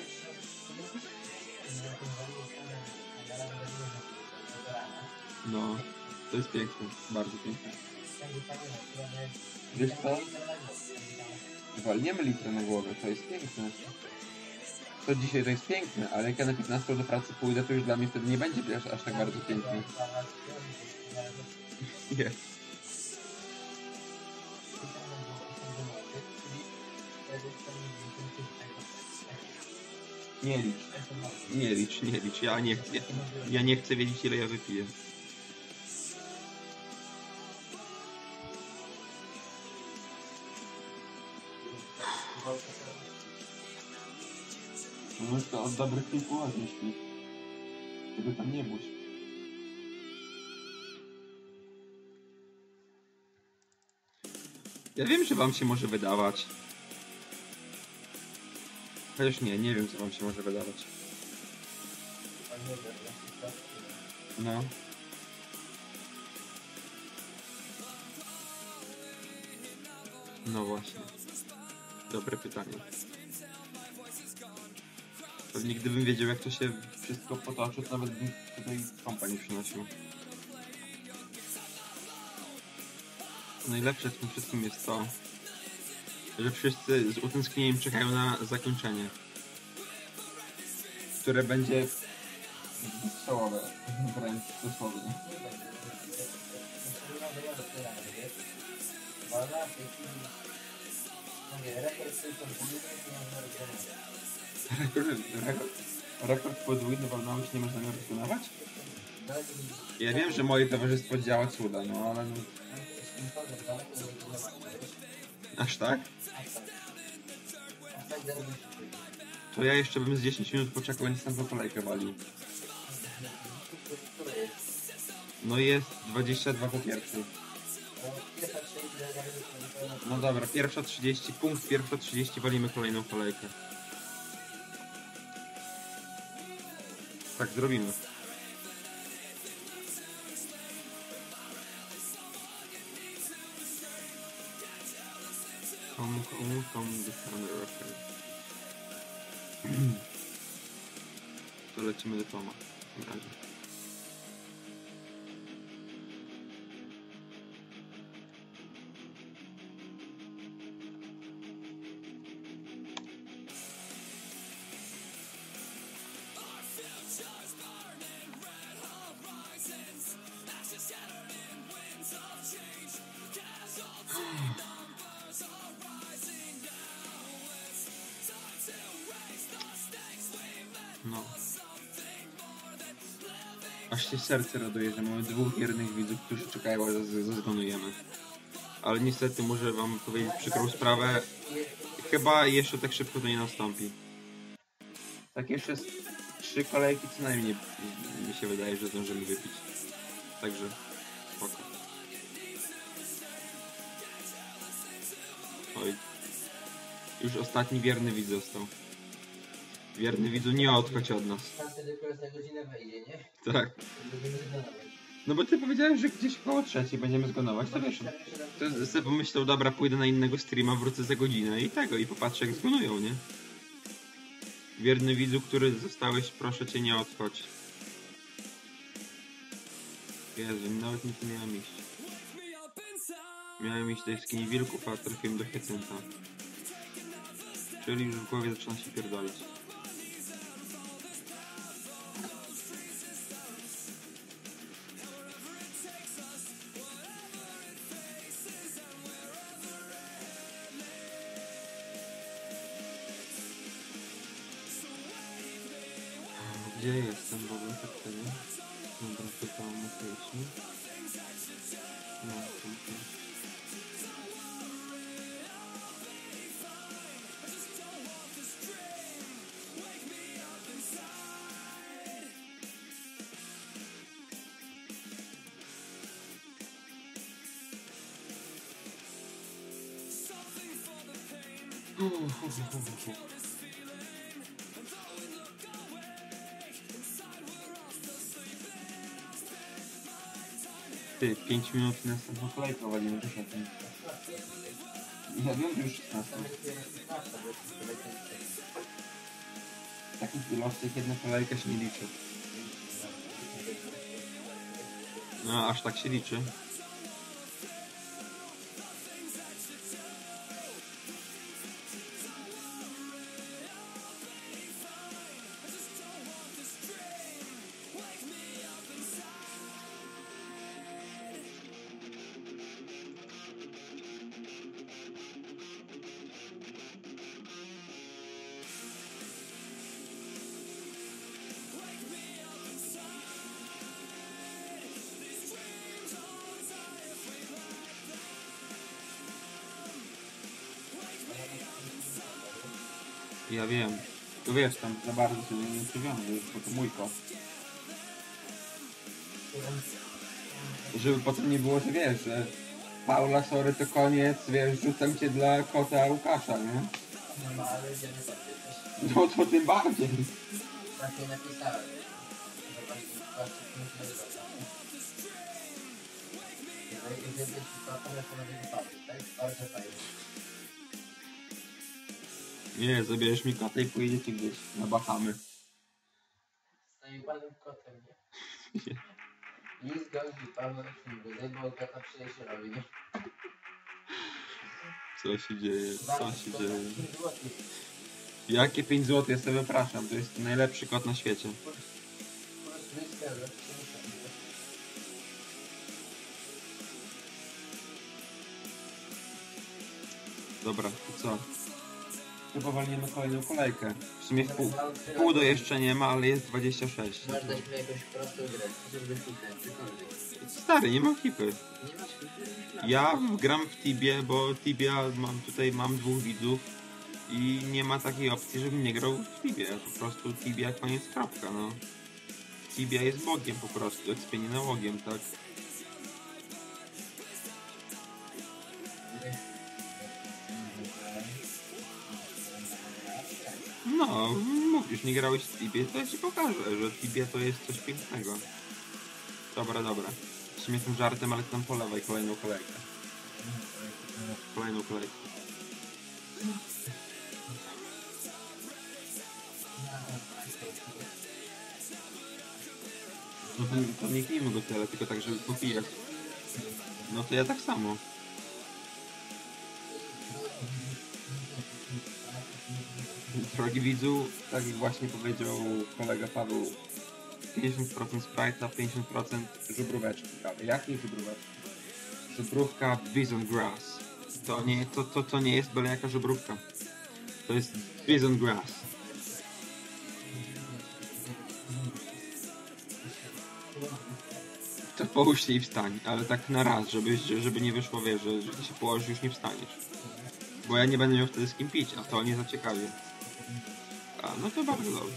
No, to jest piękne, bardzo piękne. Wiesz co? Walniemy litrę na głowę, to jest piękne. To dzisiaj to jest piękne, ale jak ja na piętnastą do pracy pójdę, to już dla mnie wtedy nie będzie aż, aż tak bardzo pięknie. Nie. Nie licz. Nie licz, nie licz. Ja nie chcę. Ja nie chcę wiedzieć, ile ja wypiję. No to od dobrych kilku lat nie śpi. Tego tam nie bój. Ja wiem, że wam się może wydawać. Chociaż nie, nie wiem, co wam się może wydawać. No. No właśnie. Dobre pytanie. Pewnie gdybym wiedział, jak to się wszystko potoczy, to nawet bym tutaj kompa nie przynosił. Najlepsze w tym wszystkim jest to, że wszyscy z utęsknieniem czekają na zakończenie, które będzie stołowe, wręcz dosłownie. Rekord, rekord, rekord podwójny walnąłeś, nie masz zamiaru wykonać? Ja wiem, że moje towarzystwo działa cuda, no ale... No... Aż tak? To ja jeszcze bym z dziesięć minut poczekał, a następną kolejkę walił. No jest dwadzieścia dwa po pierwszej. No dobra, pierwsza trzydzieści, punkt pierwsza trzydzieści, walimy kolejną kolejkę. Tak zrobimy. Komu, komu, komu dostanę refer. To lecimy do Toma. W tym razie. No. Aż się serce raduje, że mamy dwóch wiernych widzów, którzy czekają, aż zazgonujemy. Ale niestety muszę wam powiedzieć przykrą sprawę. Chyba jeszcze tak szybko to nie nastąpi. Tak jeszcze z trzy kolejki co najmniej mi się wydaje, że zdążymy wypić. Także spoko. Oj. Już ostatni wierny widz został. Wierny widzu, nie odchodź od nas. Tam wtedy dopiero za godzinę wejdzie, nie? Tak. No bo ty powiedziałeś, że gdzieś koło trzeciej będziemy zgonować, to wiesz. To sobie pomyślał, dobra, pójdę na innego streama, wrócę za godzinę i tego, i popatrzę jak zgonują, nie? Wierny widzu, który zostałeś, proszę cię, nie odchodź. Jezu, nawet nic nie miałem iść. Miałem iść do jaskini wilków, a trafiłem do Hyacynta. czyli już w głowie zaczyna się pierdolić. Gdzie jestem w ogóle tak tego? Dobra, tylko muszę iść. No, to muszę iść. Uff, uff, uff, uff, uff. Ty, pięć minut i następną kolejkę walimy do siebie. Ja wiem, że już szesnaście. W takich ilościach jedna kolejka się nie liczy. No, aż tak się liczy. Ja wiem. Tu wiesz, tam za bardzo się nie ustawiony, bo to mój kot. Żeby potem nie było, że wiesz, że Paula, sorry, to koniec, wiesz, rzucam cię dla kota Łukasza, nie? No ale idziemy tak też. No to tym bardziej. Tak nie napisałem. Zobaczcie, zobaczcie, co mi się wygląda. Jeżeli gdybyś to telefonowy wypadek, tak? Bardzo fajnie. Nie, zabierzesz mi kota i pojedziecie gdzieś na Bahamy. Z najebanym kotem, nie? Nic gości Paweł Filmy, bo kota przyjaciółowi, nie? Co się dzieje? Co się Bardzo dzieje? pięć złotych. Jakie pięć złotych? Ja sobie wypraszam, to jest najlepszy kot na świecie. Kurs bliska, że przyjmuję. Dobra, to co? Chyba walniemy kolejną kolejkę. W sumie w pół, pół do jeszcze nie ma, ale jest dwadzieścia sześć. Masz dać mi jakąś prostą grę, chociażby hitę, cokolwiek. Stary, nie mam hipy. Nie masz hity? Ja gram w Tibie, bo Tibia mam tutaj mam dwóch widzów i nie ma takiej opcji, żebym nie grał w Tibie. Po prostu Tibia koniec kropka, no. Tibia jest bogiem po prostu, ekspienie nałogiem, tak? No, mówisz, nie grałeś w Tibie, to ja ci pokażę, że Tibia to jest coś pięknego. Dobra, dobra. W sumie tym żartem, ale tam polewaj kolejną kolejkę. Kolejną kolejkę. No to, to nie pijmy go tyle, tylko tak, żeby popijać. No to ja tak samo. Drogi widzu, tak jak właśnie powiedział kolega Paweł, pięćdziesiąt procent Sprite'a, pięćdziesiąt procent żubróweczki. Ale jakiej żubróweczki? Żubrówka Bison Grass. To nie, to, to, to nie jest byle jaka żubrówka. To jest Bison Grass. To połóż się i wstań, ale tak na raz, żeby, żeby nie wyszło, wiesz, że, że ty się położysz, już nie wstaniesz. Bo ja nie będę miał wtedy z kim pić, a to nie zaciekawi. A, no to bardzo dobrze.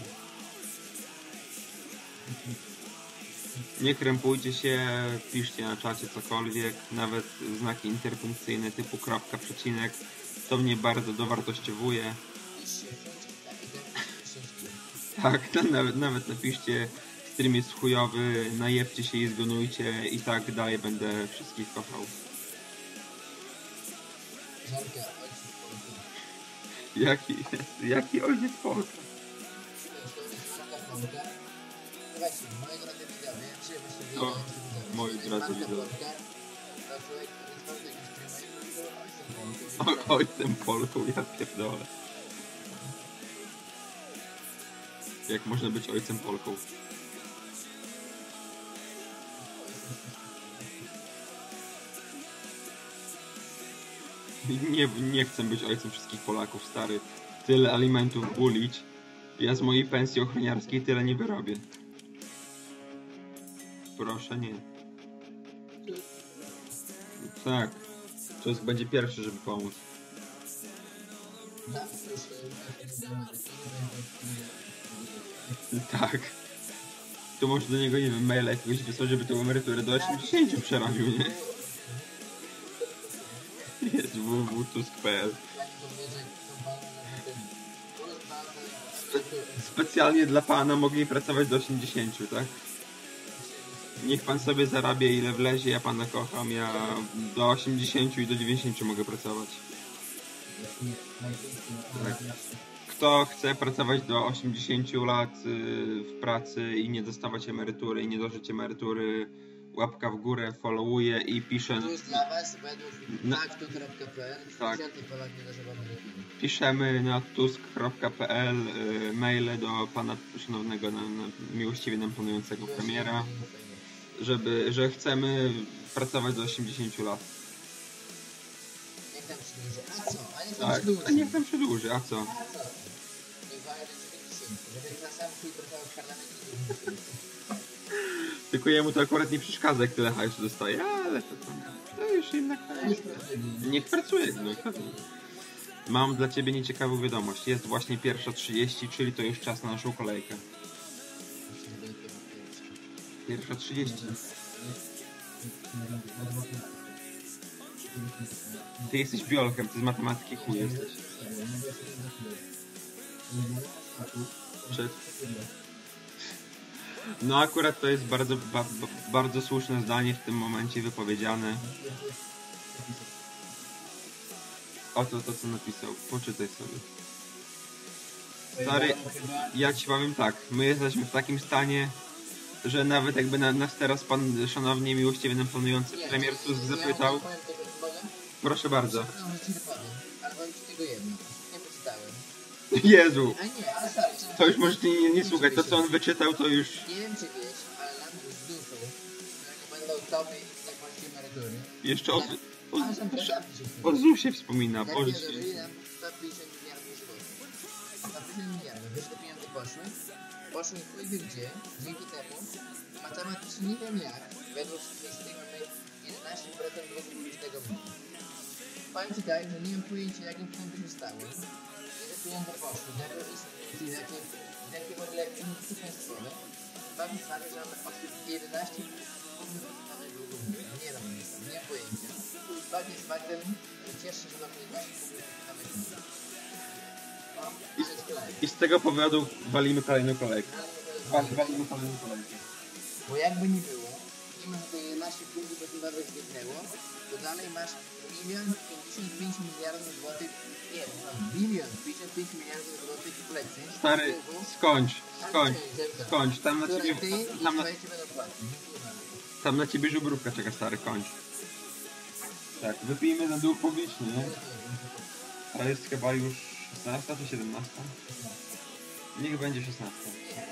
Nie krępujcie się, piszcie na czacie cokolwiek, nawet znaki interpunkcyjne typu kropka, przecinek. To mnie bardzo dowartościowuje. Tak, to nawet, nawet napiszcie, stream jest chujowy, najebcie się i zgonujcie i tak dalej będę wszystkich kochał. Jaki, jaki ojciec Polka? Słuchajcie, moi drodzy widzowie, czy właściwie O, moi drodzy widzowie. To człowiek, który tworzy tego streama i mówi, że ojcem Polką. O, ojcem Polką, ja pierdolę. Jak można być ojcem Polką? Nie, nie chcę być ojcem wszystkich Polaków, stary. Tyle alimentów bulić. Ja z mojej pensji ochroniarskiej tyle nie wyrobię. Proszę, nie. Tak. Tusk będzie pierwszy, żeby pomóc. Tak. To może do niego, nie wiem, maila jakiegoś wysłać, żeby tą emeryturę do osiemdziesięciu przerabił, nie? Jest w w w tusk kropka p l. Spe specjalnie dla pana mogli pracować do osiemdziesięciu, tak? Niech pan sobie zarabia ile wlezie, ja pana kocham, ja do osiemdziesięciu i do dziewięćdziesięciu mogę pracować. Tak. Kto chce pracować do osiemdziesięciu lat w pracy i nie dostawać emerytury i nie dożyć emerytury, łapka w górę, followuje i pisze... To jest dla was według No. faktu kropka p l. Tak. Przeciętny Polak nie dożywa emerytury. Piszemy na tusk kropka p l y, maile do pana szanownego, na, na miłościwie nam panującego premiera, żeby, że chcemy pracować do osiemdziesięciu lat. Niech tam przedłuży. A co? A niech tam Tak, przedłuży. a niech tam przedłuży, a co? A co? Niech walczy do dziewięćdziesięciu. Żeby na sam chuj pracował w parlamencie do dziewięćdziesięciu. Tylko jemu to akurat nie przeszkadza, jak tyle hajsu dostaje, ale to, to, to już inna Niech kwestia. pracuje. Niech pracuje, no pewnie. Mam dla ciebie nieciekawą wiadomość. Jest właśnie pierwsza trzydzieści, czyli to już czas na naszą kolejkę. Pierwsza trzydzieści. Ty jesteś biologiem, ty z matematyki chuj jesteś. Czy... No akurat to jest bardzo, ba, ba, bardzo słuszne zdanie w tym momencie wypowiedziane. Oto to, co napisał. Poczytaj sobie. Stary, ja ci powiem tak. My jesteśmy w takim stanie, że nawet jakby na, nas teraz pan szanownie, miłościwie nam panujący premier Tusk zapytał. Proszę bardzo. No, że ci powiem. Ale powiem ci tego jedno. Nie przeczytałem. Jezu, A nie, ale stary. to już możecie nie, nie słuchać. To, co on wyczytał, to już... Nie wiem, czy wiesz, ale nam z duszą, którego będą tobie i zapłacić emerytury. Jeszcze o, o, Ale są jeszcze przesadki się o ZUSie wspomina. Tak, Boże nie święty. zrobili nam sto pięćdziesiąt miliardów złotych. sto pięćdziesiąt miliardów. Wiesz, te pieniądze poszły? Poszły chuj wie gdzie. Dzięki temu matematycznie nie wiem jak. Według statystyk mamy jedenaście procent długu publicznego w Unii. Powiem ci tak, że nie mam pojęcia, jakim tym by się stało. Gdzie te pieniądze poszły, do jakiej instytucji, z jakiej, z jakiej w ogóle instytucji państwowe. Powiem ci tak, że mamy od jedenaście procent długu w Unii. Nie wiem, nie wiem, nie mam pojęcia. Fakt jest faktem, że cieszę się, że mamy jedenaście publicznych w Unii. I z tego powodu walimy kolejną kolejkę. Wal- Walimy kolejną kolejkę. Bo jakby nie było, mimo że to jedenaście punktów procentowych zbiegnęło, to dalej masz milion pięćdziesiąt pięć miliardów złotych, nie, no, bilion pięćdziesiąt pięć miliardów złotych w plecy. Stary, długu, skończ, skończ, ale skończ. Tam na które ciebie, ty i tam na, twoje ci będą płacić. tam na ciebie żubrówka czeka, stary, kończ. Tak, wypijmy na dół publiczny, nie? To jest chyba już szesnasta czy siedemnasta? Niech będzie szesnasta.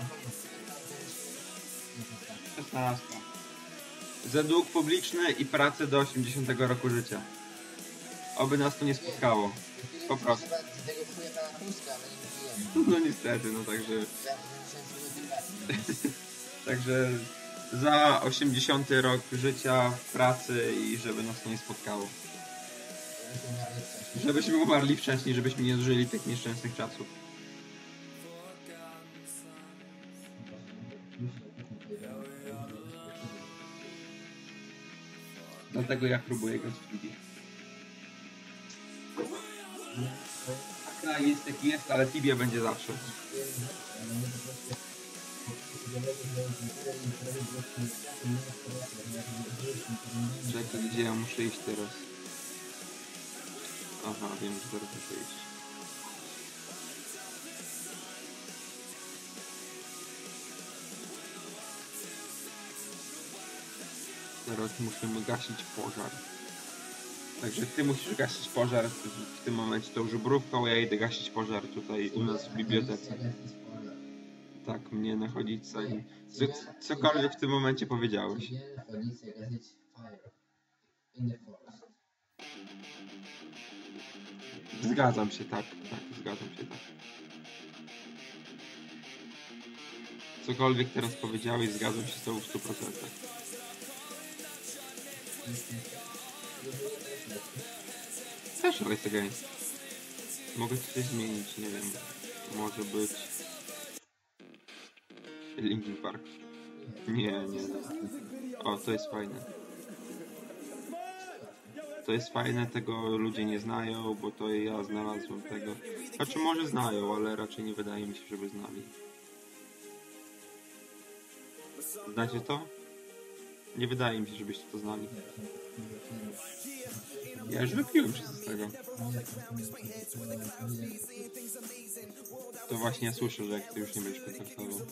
szesnasta. Za dług publiczny i pracę do osiemdziesiątego roku życia. Oby nas to nie spotkało. Po prostu. Z tego chuja pana Tuska, ale nie mówiłem. No niestety, no także... Za tysiąc Także za osiemdziesiąty rok życia, pracy i żeby nas to nie spotkało. Żebyśmy umarli wcześniej, żebyśmy nie dożyli tych nieszczęsnych czasów. Dlatego ja próbuję grać w Tibie. Tak, jest jak jest, ale Tibia będzie zawsze. Czekaj, gdzie ja muszę iść teraz? Aha, wiem, że teraz muszę iść. Teraz musimy gasić pożar. Także ty musisz gasić pożar w, w tym momencie tą żubrówką, ja idę gasić pożar tutaj u nas w bibliotece. Tak, mnie nachodzić sali. Co, cokolwiek w tym momencie powiedziałeś. Ciebie nachodzić zagasić fire in the forest. Zgadzam się, tak, tak, zgadzam się, tak. Cokolwiek teraz powiedziałeś, zgadzam się z tobą w stu procentach. Też Rise Against. Mogę coś zmienić, nie wiem. Może być... Linkin Park. Nie, nie. O, to jest fajne. To jest fajne, tego ludzie nie znają, bo to ja znalazłem tego. Znaczy może znają, ale raczej nie wydaje mi się, żeby znali. Znacie to? Nie wydaje mi się, żebyście to znali. Ja już wypiłem wszystko z tego. To właśnie ja słyszę, że jak ty już nie będziesz kontaktował.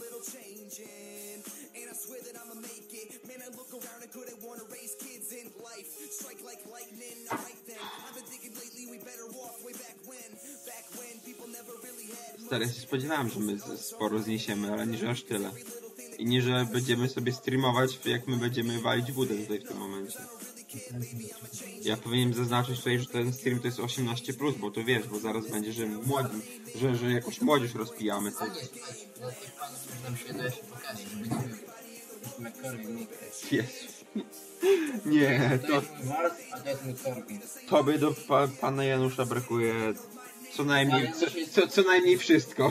Stary, ja się spodziewałem, że my z- sporo zniesiemy, ale nie, że aż tyle. I nie, że będziemy sobie streamować, jak my będziemy walić wódę tutaj w tym momencie. Ja powinienem zaznaczyć tutaj, że ten stream to jest osiemnaście plus, bo to wiesz, bo zaraz będzie, że młodzi, że, że jakąś młodzież rozpijamy. To... A nie, słuchajcie, dla tych panów już nam się da się pokaże, żeby nie było. Musimy Corbin Mikke. Jezu. Nie, To to jest mój Mars, a to jest mój Corbin. tobie do pa, pana Janusza brakuje co najmniej, co, co, co najmniej wszystko.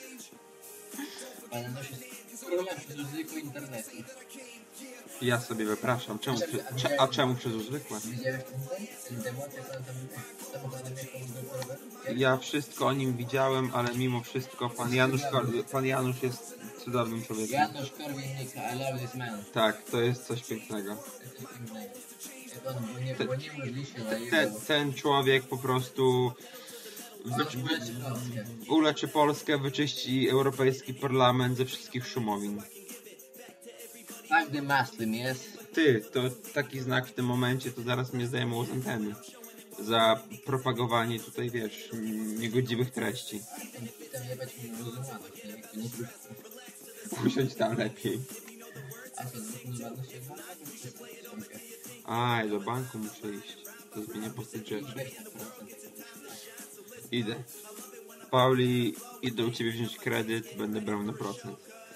Pan Janusz jest kurwa przez zwykły internetu. Ja sobie wypraszam. Czemu, prze- cze- a czemu przez zwykłe? Widziałeś ten ten? Ten demon, jak on tam samochodem jechał do Korwet? Ja wszystko o nim widziałem, ale mimo wszystko pan Janusz, pan Janusz jest cudownym człowiekiem. Janusz Korwin Mikke, I love this man. Tak, to jest coś pięknego. To jest coś pięknego. Jak on, bo nie, bo nie możliście na Ten, jego... ten człowiek po prostu wyczy, Uleczy Polskę. uleczy Polskę, wyczyści europejski parlament ze wszystkich szumowin. Każdy masłem jest. Ty, to taki znak w tym momencie, to zaraz mnie zdejmą z anteny. Za propagowanie tutaj, wiesz, niegodziwych treści. Ten tam jebać mi rozumować, nie? To nie jest... Usiądź tam lepiej. A co, zrozumować się trochę? Aj, do banku muszę iść. To zmienia postać rzeczy. Weź na procent. Idę. Pauli, idę u ciebie wziąć kredyt, będę brał na procent.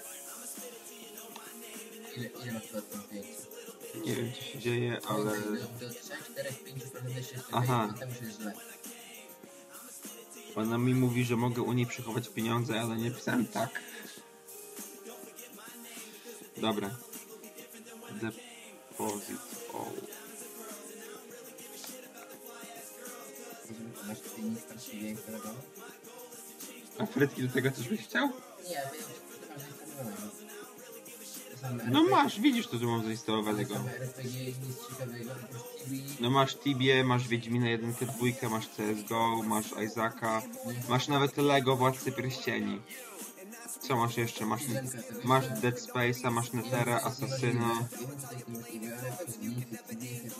Ile, ile masz procent więcej? Nie wiem, co się dzieje, ale... Do, do trzy, cztery, pięć procent jeszcze Aha. i tam już jest źle. Ona mi mówi, że mogę u niej przechować pieniądze, ale nie pisałem tak. Dobra. Deposit all. Masz tutaj nic właściwie instalowało? A frytki do tego coś byś chciał? Nie, ja wiem, że masz zainstalowanego. To same No R P G, masz, widzisz to, że mam zainstalowanego. same R P G, nic ciekawego, po prostu T V. No masz Tibię, masz Wiedźmina jeden, dwa, masz C S G O, masz Isaaca, masz nawet Lego Władcy Pierścieni. Co masz jeszcze? Masz, masz Dead Space'a, masz Netera, Assassina. Ja bym tutaj nie myśliwy, ale pewnie nic jest T V, jest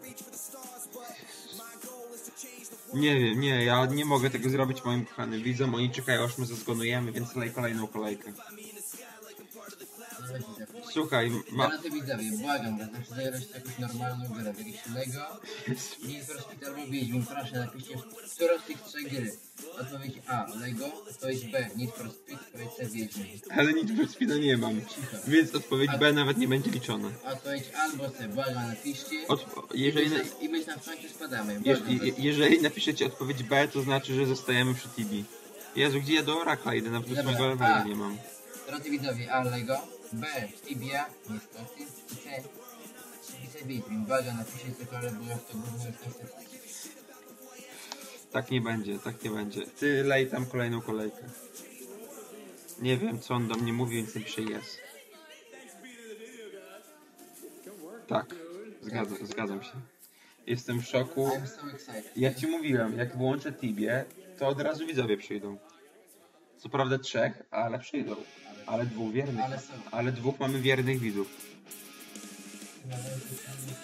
Nie wiem, nie, ja nie mogę tego zrobić moim kochanym widzom, oni czekają aż my zeskonujemy, więc lej kolejną kolejkę. Słuchaj, ma... Ale ty widzowie, błagam was, znaczy zagrać jakąś normalną grę, jakieś Lego, Need for Speed albo Wiedźmin, proszę napiszcie, która z tych trzech gry. Odpowiedź A, Lego, odpowiedź B, Need for Speed, odpowiedź C, Wiedźmin. Ale nic for Speeda nie mam, więc odpowiedź B nawet nie będzie liczona. Odpowiedź albo C, błagam napiszcie. Od... Jeżeli, na... I my na Francie spadamy. Je... Błagam was. je- jeżeli napiszecie odpowiedź B, to znaczy, że zostajemy przy Tibi. Jezu, gdzie ja do Orakla idę? Nawet Dobra, ósmego levela A. nie mam. Drodzy widzowie, A, Lego, B, Tibia, niestety, i C, i C, Wiedźmin. Błagam napiszcie cokolwiek, bo ja w to gówno już nie chcę wchodzić. Tak nie będzie, tak nie będzie. Ty lej tam kolejną kolejkę. Nie wiem, co on do mnie mówi, więc napiszę yes. Tak, zgadzam, zgadzam się. Jestem w szoku. I'm so excited. Ja ci mówiłem, jak włączę Tibię, to od razu widzowie przyjdą. Co prawda trzech, ale przyjdą. Ale dwóch wiernych. Ale są. Ale dwóch mamy wiernych widzów.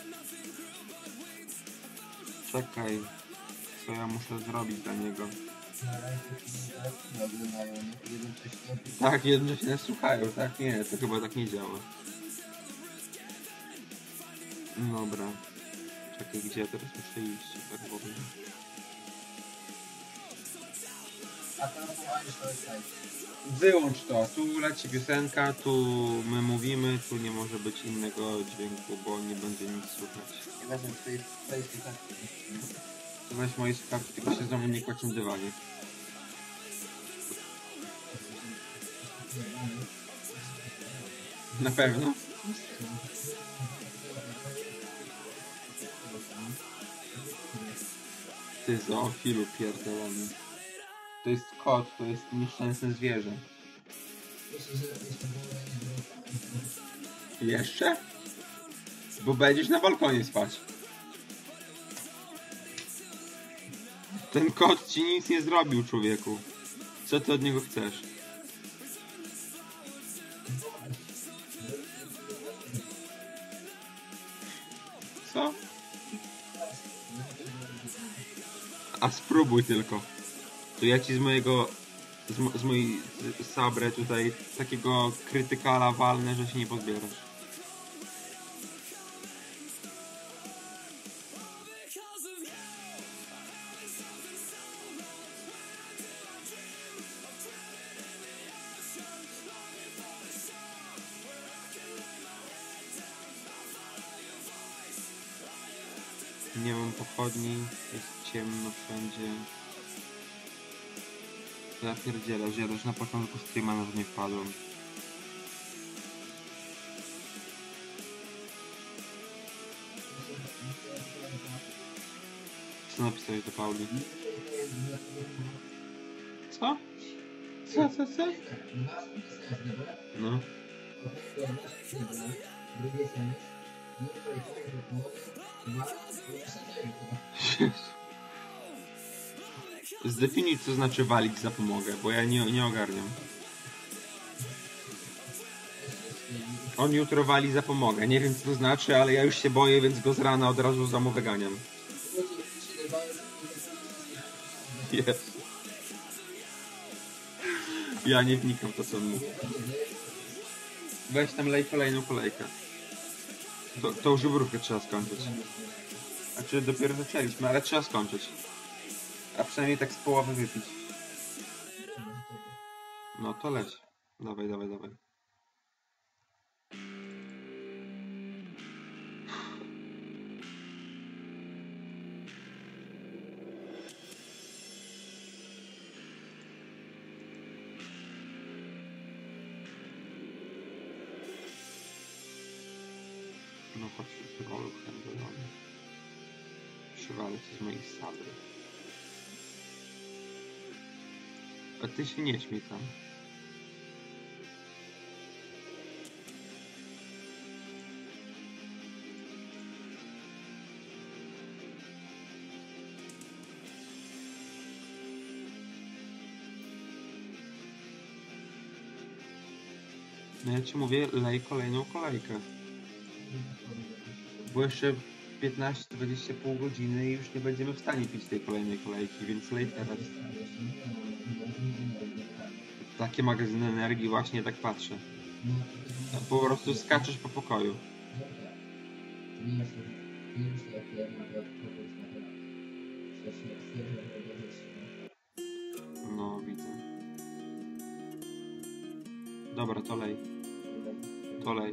Czekaj. Co ja muszę zrobić dla niego? Na razie nie oglądają, nie? Jednocześnie. Tak, jednocześnie nas słuchają, tak? Nie, to chyba tak nie działa. Dobra. Czekaj, gdzie ja teraz muszę iść? Tak powiem. A teraz poważnie to jest tak. Wyłącz to, tu leci piosenka, tu my mówimy, tu nie może być innego dźwięku, bo nie będzie nic słychać. Chyba, że to jest kwestia karty. To weź moje słuchawki, tylko się znowu nie kładź na dywanie. Na pewno? Ty zoofilu pierdolony. To jest kot, to jest nieszczęsne zwierzę. Jeszcze? Bo będziesz na balkonie spać. Ten kot ci nic nie zrobił, człowieku. Co ty od niego chcesz? Co? A spróbuj tylko. To ja ci z mojego... Z, mo z mojej sabre tutaj takiego krytykala walnę, że się nie pozbierasz. Nie mam pochodni, jest ciemno wszędzie. Ja pierdzielę, że ja też na początku streama nawet nie wpadłem. Co napisałeś do Pauli? Co? Co, co, co? No. Zdefiniuj, co znaczy walić zapomogę, bo ja nie, nie ogarniam. On jutro wali zapomogę. Nie wiem, co to znaczy, ale ja już się boję, więc go z rana od razu z domu wyganiam. Jest. Ja nie wnikam w to, co on mówi. Weź tam lej kolejną kolejkę. To, tą żubrówkę trzeba skończyć. Znaczy dopiero zaczęliśmy, ale trzeba skończyć. A przynajmniej tak z połowy wypić. No to leć. Dawaj, dawaj, dawaj. No chodź, rolu handlowany. Przywalę ci z mojej sabry. A ty się nie śmiej tam. No ja ci mówię, lej kolejną kolejkę. Bo jeszcze piętnaście dwadzieścia pół godziny i już nie będziemy w stanie pić tej kolejnej kolejki, więc lej teraz. Takie magazyny energii, właśnie tak patrzę. Po prostu skaczesz po pokoju. No, widzę. Dobra, to lej. To lej.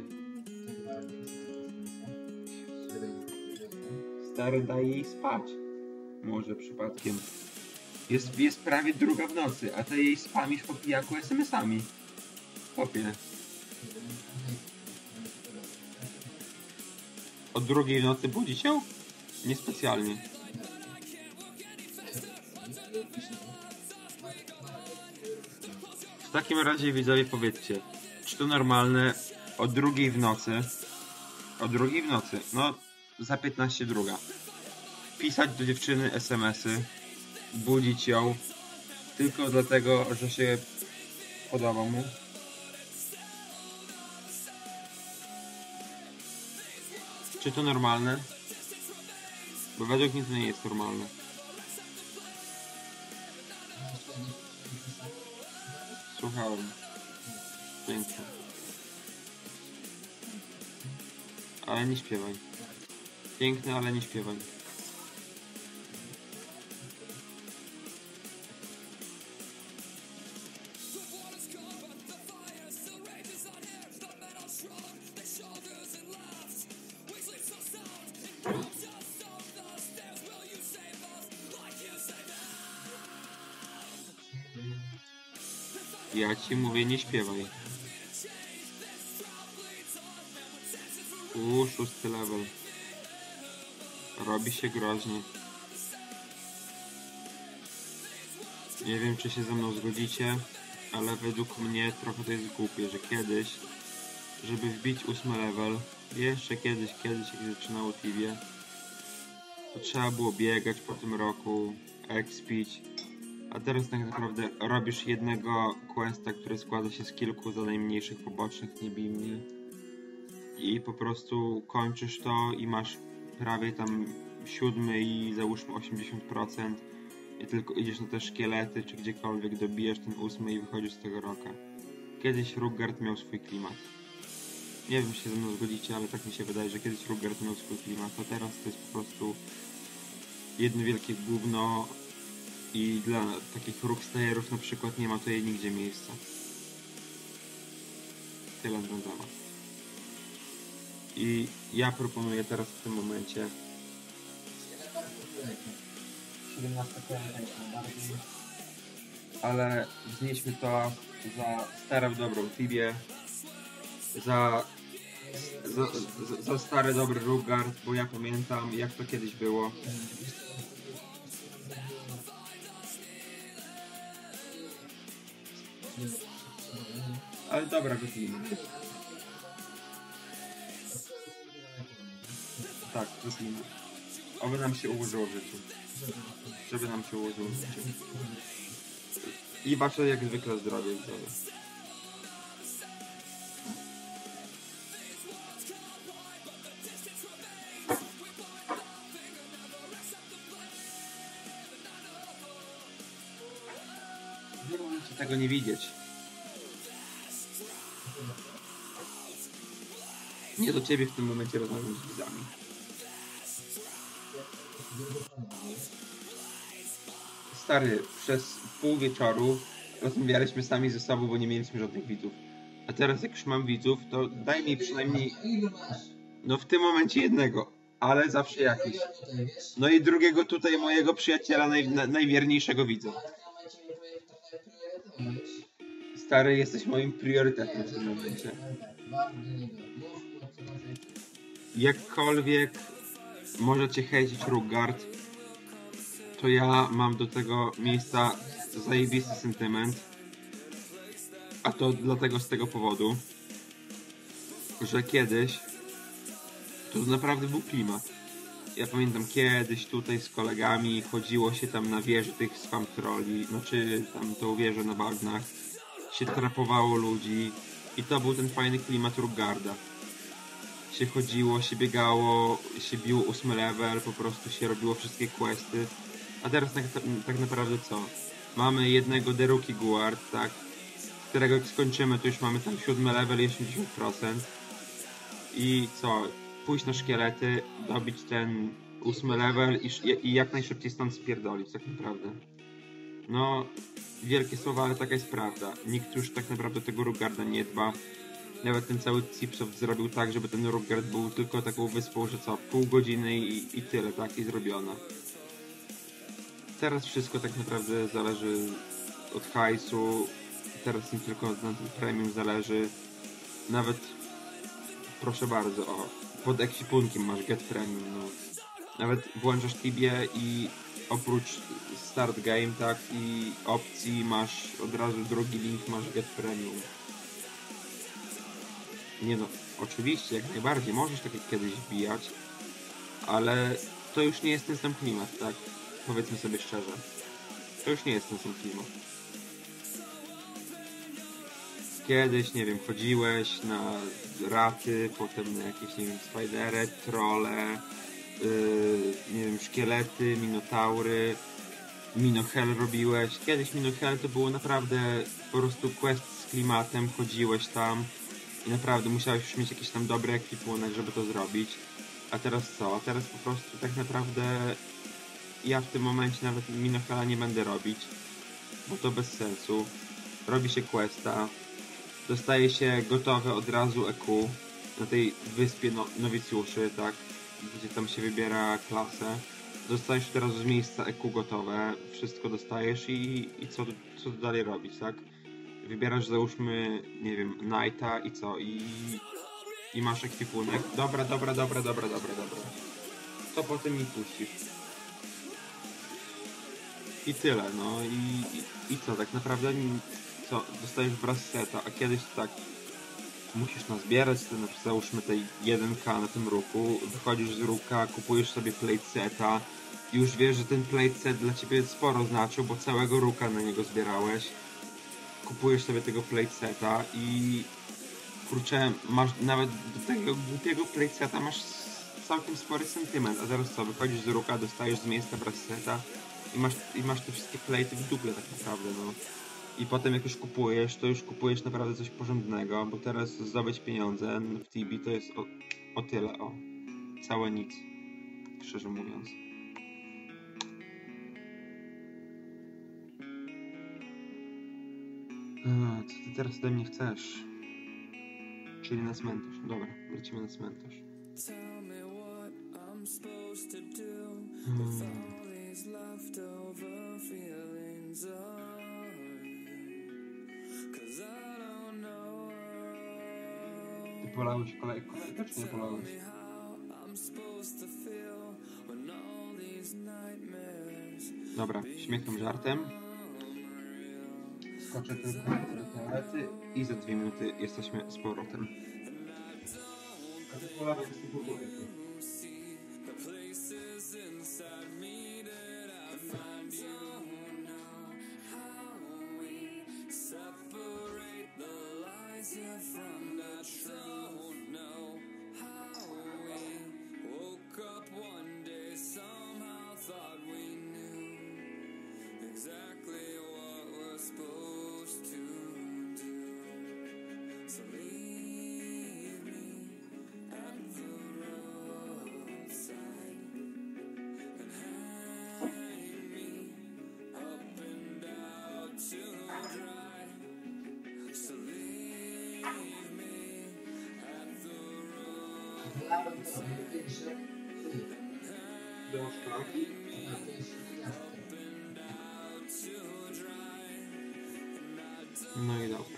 Stary, daj jej spać. Może przypadkiem. Jest, jest prawie druga w nocy, a ty jej spamisz po pijaku es em esami. Chłopie. O drugiej w nocy budzi cię? Niespecjalnie. W takim razie widzowie powiedzcie, czy to normalne o drugiej w nocy, o drugiej w nocy, no za piętnaście druga, pisać do dziewczyny es em esy, budzić ją tylko dlatego, że się podoba mu? Czy to normalne? Bo według mnie to nie jest normalne. Słuchałem. Pięknie. Ale nie śpiewaj. Piękne, ale nie śpiewaj. Ja ci mówię, nie śpiewaj. Uuu, szósty level. Robi się groźnie. Nie wiem, czy się ze mną zgodzicie, ale według mnie trochę to jest głupie, że kiedyś, żeby wbić ósmy level, jeszcze kiedyś, kiedyś jak zaczynało Tibie, to trzeba było biegać po tym roku, expić, a teraz tak naprawdę robisz jednego questa, który składa się z kilku zadań mniejszych, pobocznych, nie bij mnie, i po prostu kończysz to i masz prawie tam siódmy i załóżmy osiemdziesiąt procent i tylko idziesz na te szkielety czy gdziekolwiek, dobijesz ten ósmy i wychodzisz z tego roka. Kiedyś Rugard miał swój klimat. Nie wiem, czy się ze mną zgodzicie, ale tak mi się wydaje, że kiedyś Rugard miał swój klimat, a teraz to jest po prostu jedno wielkie gówno i dla takich rookstayerów na przykład nie ma tutaj nigdzie miejsca. Tyle na ten temat. I ja proponuję teraz w tym momencie siedemnaście najbardziej, ale wznieśmy to za starą dobrą Tibię, za, za, za, za stary dobry Rugard, bo ja pamiętam jak to kiedyś było. Ale dobra, godzina. Tak, godzina. Oby nam się ułożyło w życiu. Żeby nam się ułożyło w życiu. I wasze jak zwykle zdrowie i zdrowie. Nie możecie tego nie widzieć. Nie do ciebie w tym momencie rozmawiam z widzami. Stary, przez pół wieczoru rozmawialiśmy sami ze sobą, bo nie mieliśmy żadnych widzów. A teraz jak już mam widzów, to daj mi przynajmniej... No w tym momencie jednego, ale zawsze jakiś. No i drugiego tutaj mojego przyjaciela, naj, na, najwierniejszego widza. Stary, jesteś moim priorytetem w tym momencie. Jakkolwiek możecie hejcić Rugard, to ja mam do tego miejsca zajebisty sentyment. A to dlatego z tego powodu, że kiedyś to naprawdę był klimat. Ja pamiętam kiedyś tutaj z kolegami chodziło się tam na wieży tych spam trolli, znaczy tam tą wieżę na bagnach, się trapowało ludzi i to był ten fajny klimat Rugarda. Się chodziło, się biegało, się biło ósmy level, po prostu się robiło wszystkie questy. A teraz tak, tak naprawdę co? Mamy jednego Deruki Guard, tak? Z którego jak skończymy, to już mamy tam siódmy level i osiemdziesiąt procent. I co? Pójść na szkielety, dobić ten ósmy level i, i jak najszybciej stąd spierdolić, tak naprawdę. No, wielkie słowa, ale taka jest prawda. Nikt już tak naprawdę tego Rugarda nie dba. Nawet ten cały Cipsoft zrobił tak, żeby ten Rugard był tylko taką wyspą, że co? Pół godziny i, i tyle, tak? I zrobione. Teraz wszystko tak naprawdę zależy od hajsu. Teraz nie tylko na tym premium zależy. Nawet, proszę bardzo, o, pod ekwipunkiem masz Get Premium, no. Nawet włączasz Tibię i oprócz Start Game, tak, i opcji masz od razu drugi link, masz Get Premium. Nie no, oczywiście, jak najbardziej, możesz tak jak kiedyś wbijać, ale to już nie jest ten sam klimat, tak? Powiedzmy sobie szczerze. To już nie jest ten sam klimat. Kiedyś, nie wiem, chodziłeś na raty, potem na jakieś, nie wiem, spidery, trolle, yy, nie wiem, szkielety, minotaury Minohel robiłeś. Kiedyś Minohel to było naprawdę po prostu quest z klimatem, chodziłeś tam i naprawdę musiałeś już mieć jakiś tam dobry ekwipunek, żeby to zrobić. A teraz co? A teraz po prostu tak naprawdę ja w tym momencie nawet Minohela nie będę robić, bo to bez sensu. Robi się questa, dostaje się gotowe od razu E Q na tej wyspie no nowicjuszy, tak? Gdzie tam się wybiera klasę. Dostajesz teraz z miejsca E Q gotowe, wszystko dostajesz i, i co, co dalej robić, tak? Wybierasz załóżmy, nie wiem, Knighta i co? I, i masz ekwipunek. Dobra, dobra, dobra, dobra, dobra, dobra. To potem mi puścisz. I tyle, no i, i, i co, tak naprawdę co, dostajesz wraz seta, a kiedyś tak musisz nazbierać ten, na przykład załóżmy tej jeden K na tym ruku, wychodzisz z ruka, kupujesz sobie plate seta i już wiesz, że ten plate set dla ciebie sporo znaczył, bo całego ruka na niego zbierałeś. Kupujesz sobie tego plate seta i kurczę, masz nawet do tego głupiego plate seta masz całkiem spory sentyment, a teraz co, wychodzisz z ruka, dostajesz z miejsca wraz seta i masz, i masz te wszystkie plate'y w dupie tak naprawdę, no. I potem jak już kupujesz, to już kupujesz naprawdę coś porządnego, bo teraz zdobyć pieniądze w Tibi to jest o, o tyle, o. Całe nic, szczerze mówiąc. A, co ty teraz ode mnie chcesz? Czyli na cmentarz. Dobra, lecimy na cmentarz. Tell me what I'm supposed to do with all these leftover feelings of you. 'Cause I don't know. Ty polałeś kolej, kolejkę, czy nie polałeś? Tell me how I'm supposed to feel when all these nightmares Dobra, śmiechem, żartem. Skoczę tylko do toalety i za dwie minuty jesteśmy z powrotem. A ty polałeś z tego góry. see the places inside me that I find you know how we separate the lies here from the truth. Know how we woke up one day, somehow thought we knew exactly what we're supposed to do. So leave me at the roadside and hang me up and out to dry. So leave me at the roadside. Wylałem to, nie pierwsze. Do szklanki? A to jest jasne. No i dobra.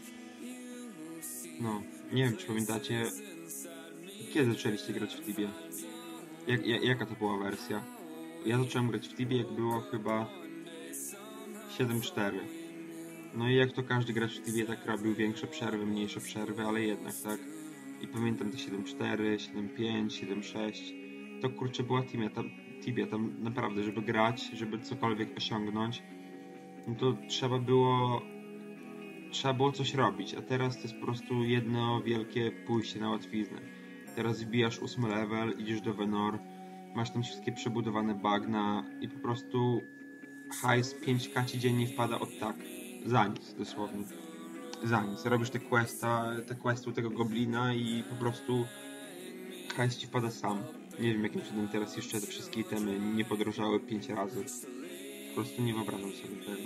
No, nie wiem czy pamiętacie, kiedy zaczęliście grać w Tibie? Jak, jak, jaka to była wersja? Ja zacząłem grać w Tibie jak było chyba siedem cztery. No i jak to każdy gracz w Tibie tak robił większe przerwy, mniejsze przerwy, ale jednak, tak? I pamiętam te siedem cztery, siedem pięć, siedem sześć. To kurczę była Tibia tam, Tibia tam naprawdę, żeby grać, żeby cokolwiek osiągnąć, no to trzeba było trzeba było coś robić, a teraz to jest po prostu jedno wielkie pójście na łatwiznę. Teraz wbijasz ósmy level, idziesz do Venor, masz tam wszystkie przebudowane bagna i po prostu hajs pięć ka ci dziennie wpada od tak. Za nic, dosłownie. Za nic. Robisz te questa, te questy u tego goblina i po prostu hajs ci wpada sam. Nie wiem jakim cudem teraz jeszcze te wszystkie itemy nie podrożały pięć razy. Po prostu nie wyobrażam sobie tego.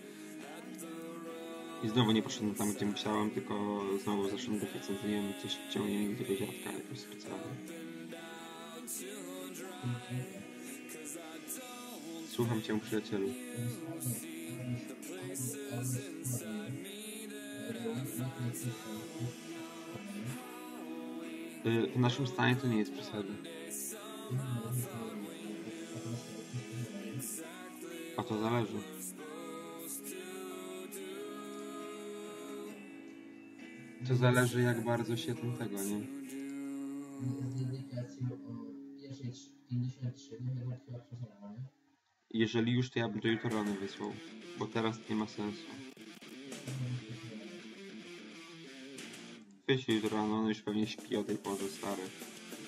I znowu nie poszedłem tam, gdzie musiałem, tylko znowu zaszedłem do pacjenta, nie wiem, coś ciągnie mi do tego dziadka jakoś specjalnie. Słucham cię, przyjacielu. Y, W naszym stanie to nie jest przesadne. A to zależy. To zależy jak bardzo się tym tego, nie? Z indykacją o pierwszej pięćdziesiąt trzy nie chyba chyba przesadzała, nie? Jeżeli już, to ja bym to jutro rano wysłał, bo teraz nie ma sensu. Wyślij jutro rano, on już pewnie śpi o tej porze, stary.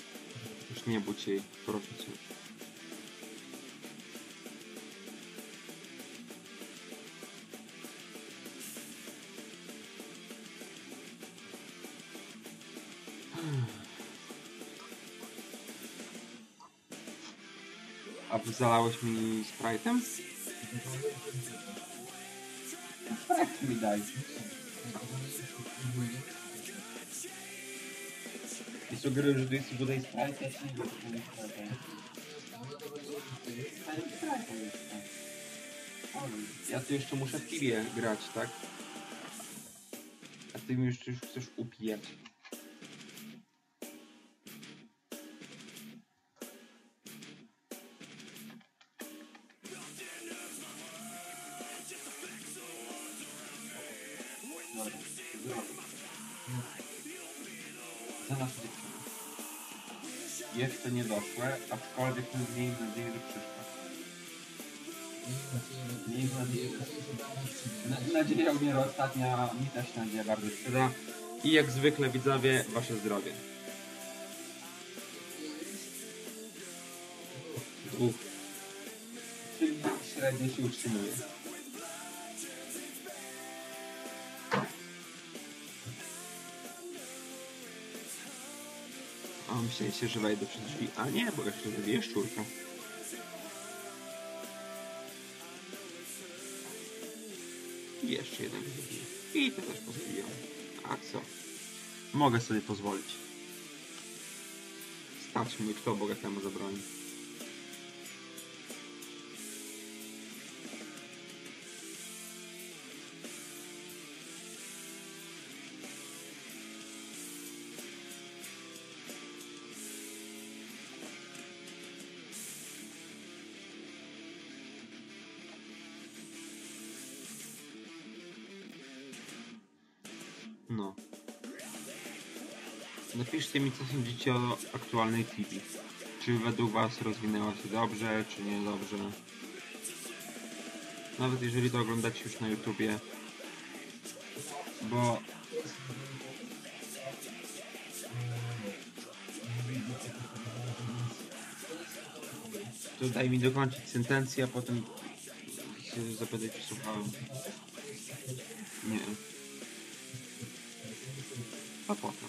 Już nie budź jej, proszę cię. A zalałeś mi Sprite'em? Sprite mi daj. I sugeruję, że to jest woda i Sprite, ja ci nie wiem, to nie jest Sprite. Ja tu jeszcze muszę w piwie grać, tak? A ty mi już, już chcesz upijać. Dobra, za naszą dziewczynę. Jeszcze nie doszłe, aczkolwiek miejmy nadzieję, że przyszłe. Miejmy nadzieję, że nadzieja umiera ostatnia, mi też się nadzieja bardzo przyda. I jak zwykle widzowie, wasze zdrowie. Dwóch. Czyli średnio się utrzymuje. O, myśleliście, że wejdę przez drzwi. A nie, bo jeszcze zabiję szczurka. I jeszcze jeden zabiję. I to też pozabijam. A co? Mogę sobie pozwolić. Stać mi, kto bogatemu zabroni. No. Napiszcie mi, co sądzicie o aktualnej T V. Czy według was rozwinęła się dobrze, czy nie dobrze. Nawet jeżeli to oglądacie już na YouTubie. Bo... To daj mi dokończyć sentencję, a potem się zapytaj, czy słuchałem. Nie. A potem.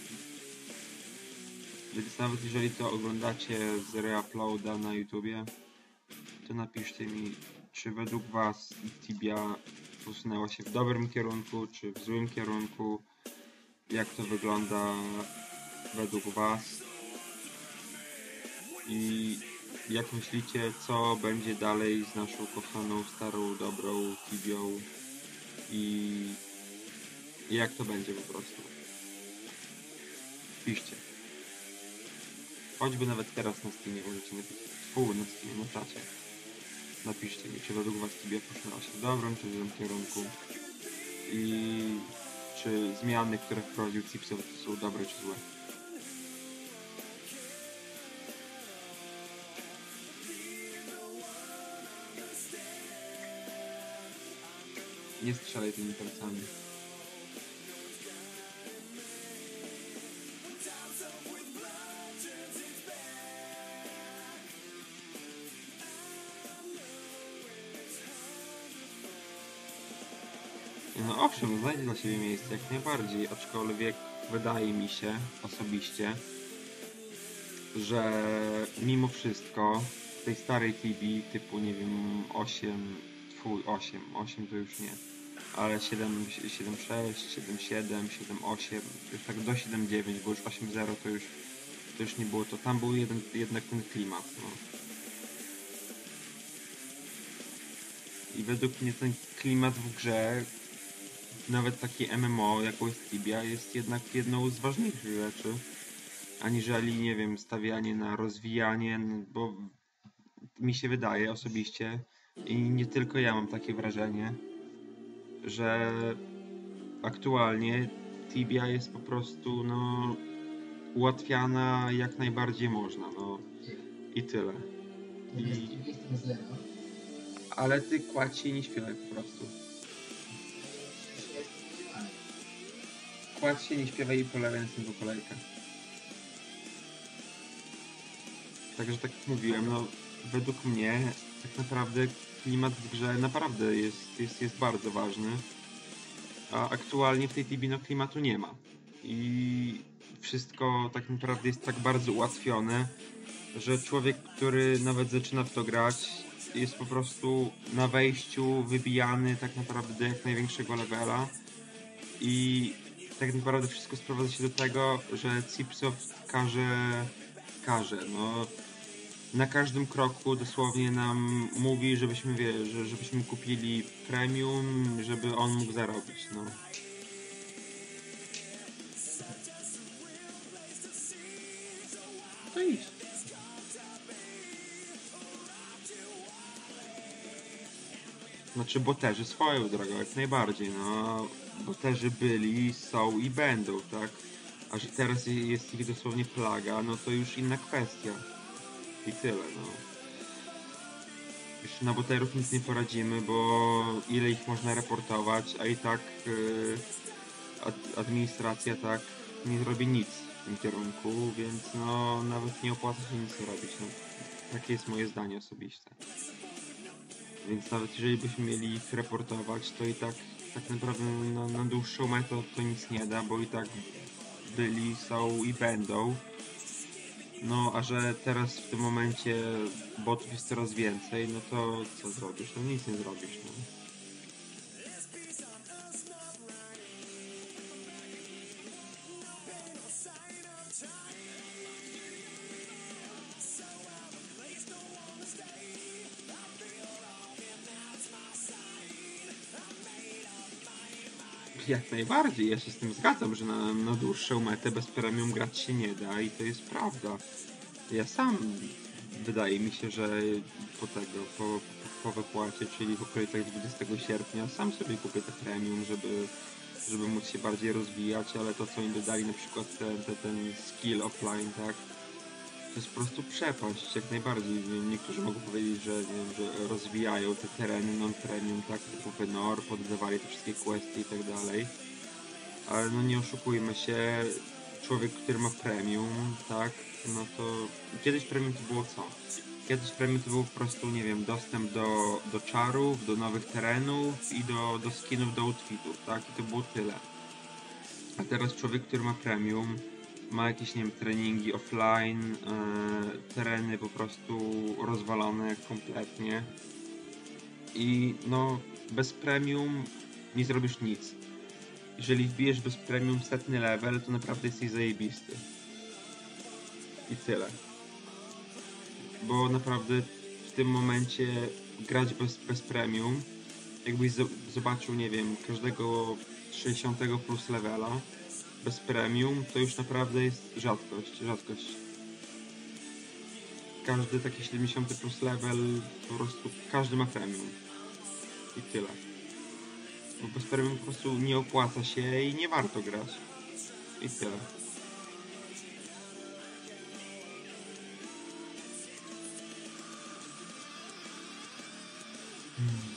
Więc nawet jeżeli to oglądacie z reuploada na YouTubie, to napiszcie mi, czy według was Tibia posunęła się w dobrym kierunku, czy w złym kierunku, jak to wygląda według was i jak myślicie, co będzie dalej z naszą kochaną, starą, dobrą Tibią i jak to będzie po prostu. Piszcie. Choćby nawet teraz na Steamie możecie napisać. Twój na Steamie, na czacie. Napiszcie mi, czy według was Tibia posunęła się w dobrym, czy w złym kierunku. I czy zmiany, które wprowadził Cipsow, są dobre, czy złe. Nie strzelaj tymi palcami. No owszem, znajdzie dla siebie miejsce jak najbardziej, aczkolwiek wydaje mi się osobiście, że mimo wszystko w tej starej T V typu, nie wiem, osiem, twój osiem, osiem to już nie, ale siedem, siedem sześć, siedem siedem, siedem osiem, już tak do siedem dziewięć, bo już osiem zero to już, to już nie było to, tam był jeden, jednak ten klimat, no. I według mnie ten klimat w grze, nawet takie M M O, jaką jest Tibia, jest jednak jedną z ważniejszych rzeczy, aniżeli, nie wiem, stawianie na rozwijanie, bo mi się wydaje osobiście, i nie tylko ja mam takie wrażenie, że aktualnie Tibia jest po prostu, no, ułatwiana jak najbardziej można, no, i tyle. I... Ale ty kładź się i nie śpiewaj po prostu. Kładź się, nie śpiewaj i polewaj następną kolejkę. Także tak jak mówiłem, no według mnie tak naprawdę klimat w grze naprawdę jest, jest, jest bardzo ważny. A aktualnie w tej T B no klimatu nie ma. I wszystko tak naprawdę jest tak bardzo ułatwione, że człowiek, który nawet zaczyna w to grać, jest po prostu na wejściu wybijany tak naprawdę do jak największego levela i tak naprawdę wszystko sprowadza się do tego, że Cipsoft każe, każe, no na każdym kroku dosłownie nam mówi, żebyśmy, wie, że, żebyśmy kupili premium, żeby on mógł zarobić, no. To idź. Znaczy boterzy swoją drogą, jak najbardziej, no. Boterzy byli, są i będą, tak? A że teraz jest ich dosłownie plaga, no to już inna kwestia. I tyle, no. Już na boterów nic nie poradzimy, bo ile ich można reportować, a i tak yy, ad administracja tak nie zrobi nic w tym kierunku, więc no nawet nie opłaca się nic robić. No. Takie jest moje zdanie osobiste. Więc nawet jeżeli byśmy mieli ich reportować, to i tak tak naprawdę na, na dłuższą metę to nic nie da, bo i tak byli, są i będą. No, a że teraz w tym momencie botów jest coraz więcej, no to co zrobisz? No nic nie zrobisz, no. Jak najbardziej, ja się z tym zgadzam, że na, na dłuższą metę bez premium grać się nie da i to jest prawda. Ja sam, wydaje mi się, że po tego, po, po wypłacie, czyli w okolicach dwudziestego sierpnia, sam sobie kupię te premium, żeby, żeby móc się bardziej rozwijać, ale to co im dodali, na przykład ten, ten, ten skill offline, tak, to jest po prostu przepaść, jak najbardziej. Niektórzy mogą powiedzieć, że, nie wiem, że rozwijają te tereny non-premium, tak, typu Venor, poddawali te wszystkie questy i tak dalej, ale no nie oszukujmy się, człowiek, który ma premium, tak, no to kiedyś premium to było co? Kiedyś premium to był po prostu, nie wiem, dostęp do, do czarów, do nowych terenów i do, do skinów, do outfitów, tak, i to było tyle. A teraz człowiek, który ma premium, ma jakieś, nie wiem, treningi offline, e, tereny po prostu rozwalone kompletnie i no bez premium nie zrobisz nic. Jeżeli wbijesz bez premium setny level, to naprawdę jesteś zajebisty. I tyle. Bo naprawdę w tym momencie grać bez, bez premium, jakbyś zobaczył, nie wiem, każdego sześćdziesiątego plus levela bez premium, to już naprawdę jest rzadkość, rzadkość. Każdy taki siedemdziesiąty plus level, po prostu każdy ma premium. I tyle. Bo bez premium po prostu nie opłaca się i nie warto grać. I tyle. Hmm.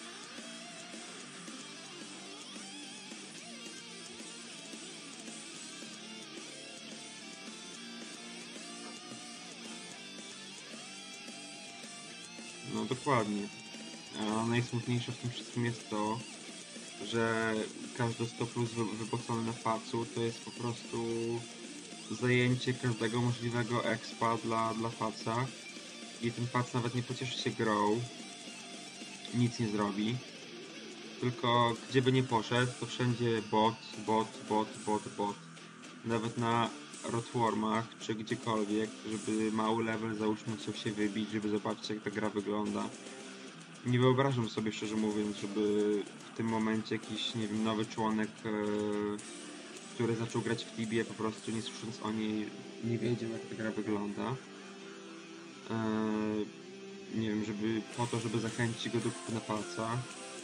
No dokładnie. A najsmutniejsze w tym wszystkim jest to, że każde sto plus wypłacone na facu to jest po prostu zajęcie każdego możliwego expa dla, dla faca i ten fac nawet nie pocieszy się grą, nic nie zrobi, tylko gdzie by nie poszedł, to wszędzie bot, bot, bot, bot, bot. Nawet na Rotwormach czy gdziekolwiek, żeby mały level załóżmy chciał się wybić, żeby zobaczyć jak ta gra wygląda. Nie wyobrażam sobie, szczerze mówiąc, żeby w tym momencie jakiś, nie wiem, nowy członek, e, który zaczął grać w Tibię, po prostu nie słysząc o niej, nie wiedział jak ta gra wygląda. E, nie wiem, żeby po to, żeby zachęcić go do kupu na palca.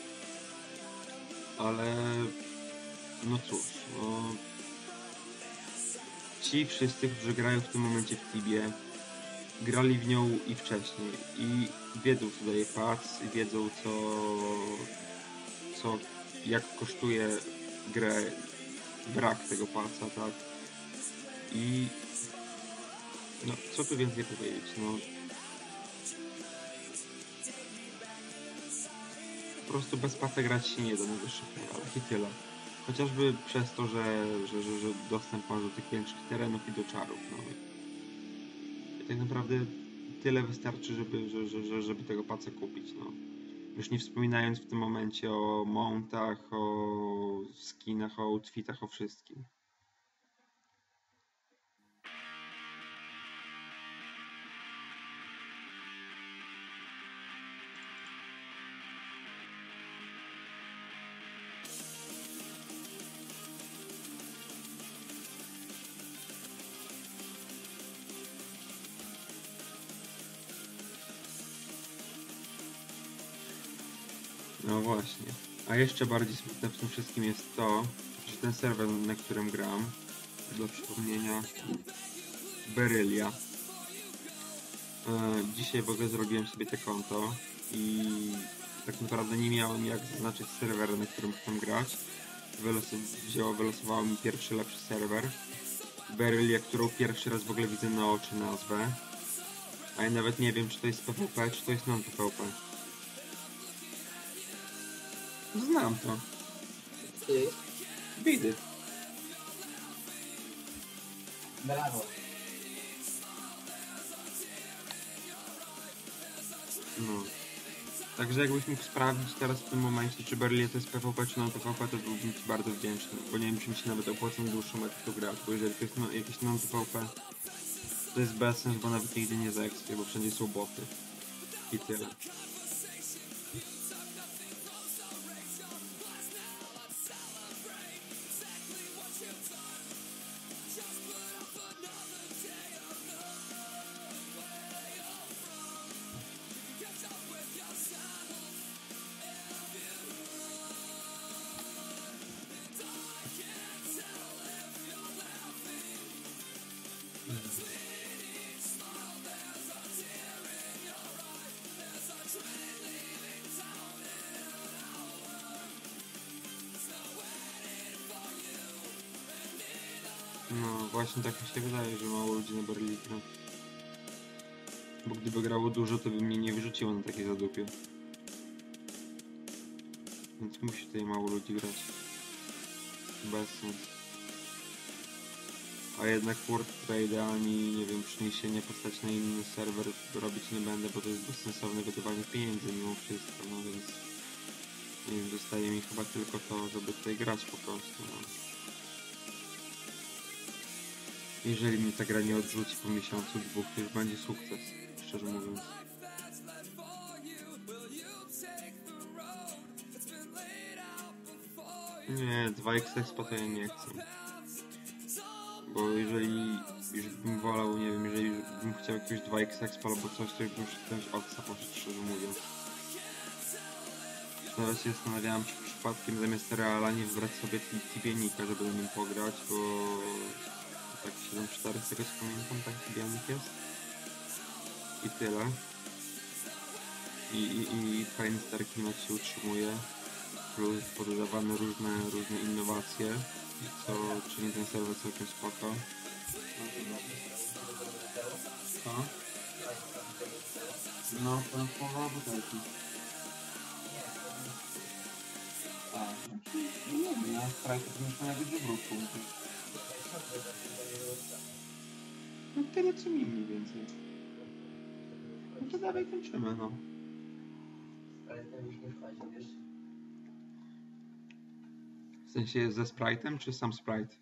Ale no cóż, no, ci wszyscy, którzy grają w tym momencie w Tibię, grali w nią i wcześniej i wiedzą co daje pac, i wiedzą co, co jak kosztuje grę brak tego paca, tak? I no co tu więcej powiedzieć, no po prostu bez paca grać się nie da na wyższych levelach i tyle. Chociażby przez to, że, że, że, że dostęp masz do tych większych terenów i do czarów, no. I tak naprawdę tyle wystarczy, żeby, że, że, że, żeby tego paca kupić, no. Już nie wspominając w tym momencie o mountach, o skinach, o outfitach, o wszystkim. No właśnie. A jeszcze bardziej smutne w tym wszystkim jest to, że ten serwer, na którym gram, dla przypomnienia, Berylia. E, dzisiaj w ogóle zrobiłem sobie te konto i tak naprawdę nie miałem jak zaznaczyć serwera, na którym chcę grać. Wylos wzięło, wylosowało mi pierwszy lepszy serwer. Berylia, którą pierwszy raz w ogóle widzę na oczy nazwę. A ja nawet nie wiem, czy to jest P V P, czy to jest non-P V P. Znam to. Ty, Widy. brawo. No. Także jakbyś mógł sprawdzić teraz w tym momencie, czy Berylia to jest P V P, czy non-P V P, to byłbym Ci bardzo wdzięczny. Bo nie wiem, czy mi się nawet opłaca na dłuższą metę to grać, bo jeżeli to jest no, jakieś non-P V P, to jest bez sensu, bo nawet nigdy nie zaekspię, bo wszędzie są boty. I tyle. No właśnie tak mi się wydaje, że mało ludzi na Berlin gra. Bo gdyby grało dużo, to by mnie nie wyrzuciło na takiej zadupie. Więc musi tutaj mało ludzi grać. Bez sens. A jednak World Trade ani, nie wiem, przeniesienie postaci na inny serwer robić nie będę, bo to jest bezsensowne wydawanie pieniędzy mimo wszystko, no więc... Nie wiem, zostaje mi chyba tylko to, żeby tutaj grać po prostu, no. Jeżeli mnie ta gra nie odrzuci po miesiącu, dwóch, to już będzie sukces, szczerze mówiąc. Nie, dwa X Expa to ja nie chcę. Bo jeżeli już bym wolał, nie wiem, jeżeli bym chciał jakiegoś dwa X Expa albo coś, to już bym też Oxa poszedł, szczerze mówiąc. Teraz się zastanawiałem, czy przypadkiem zamiast Reala nie wybrać sobie Tibienika, żeby na nim pograć, bo... tak siedem cztery z tego co pamiętam, tak Tibienik jest. I tyle. I, i, i fajny stary klimat się utrzymuje. Plus pododawane różne, różne innowacje, co czyni ten serwer całkiem spoko. Co? No, to połowa butelki. A, nie wiem, ja Sprite to muszę nawet wywrócił. No tyle co mi mniej więcej. No to dawaj kończymy, no. Ale ten już nie wchodzi, wiesz? W sensie jest ze Sprite'em, czy sam Sprite?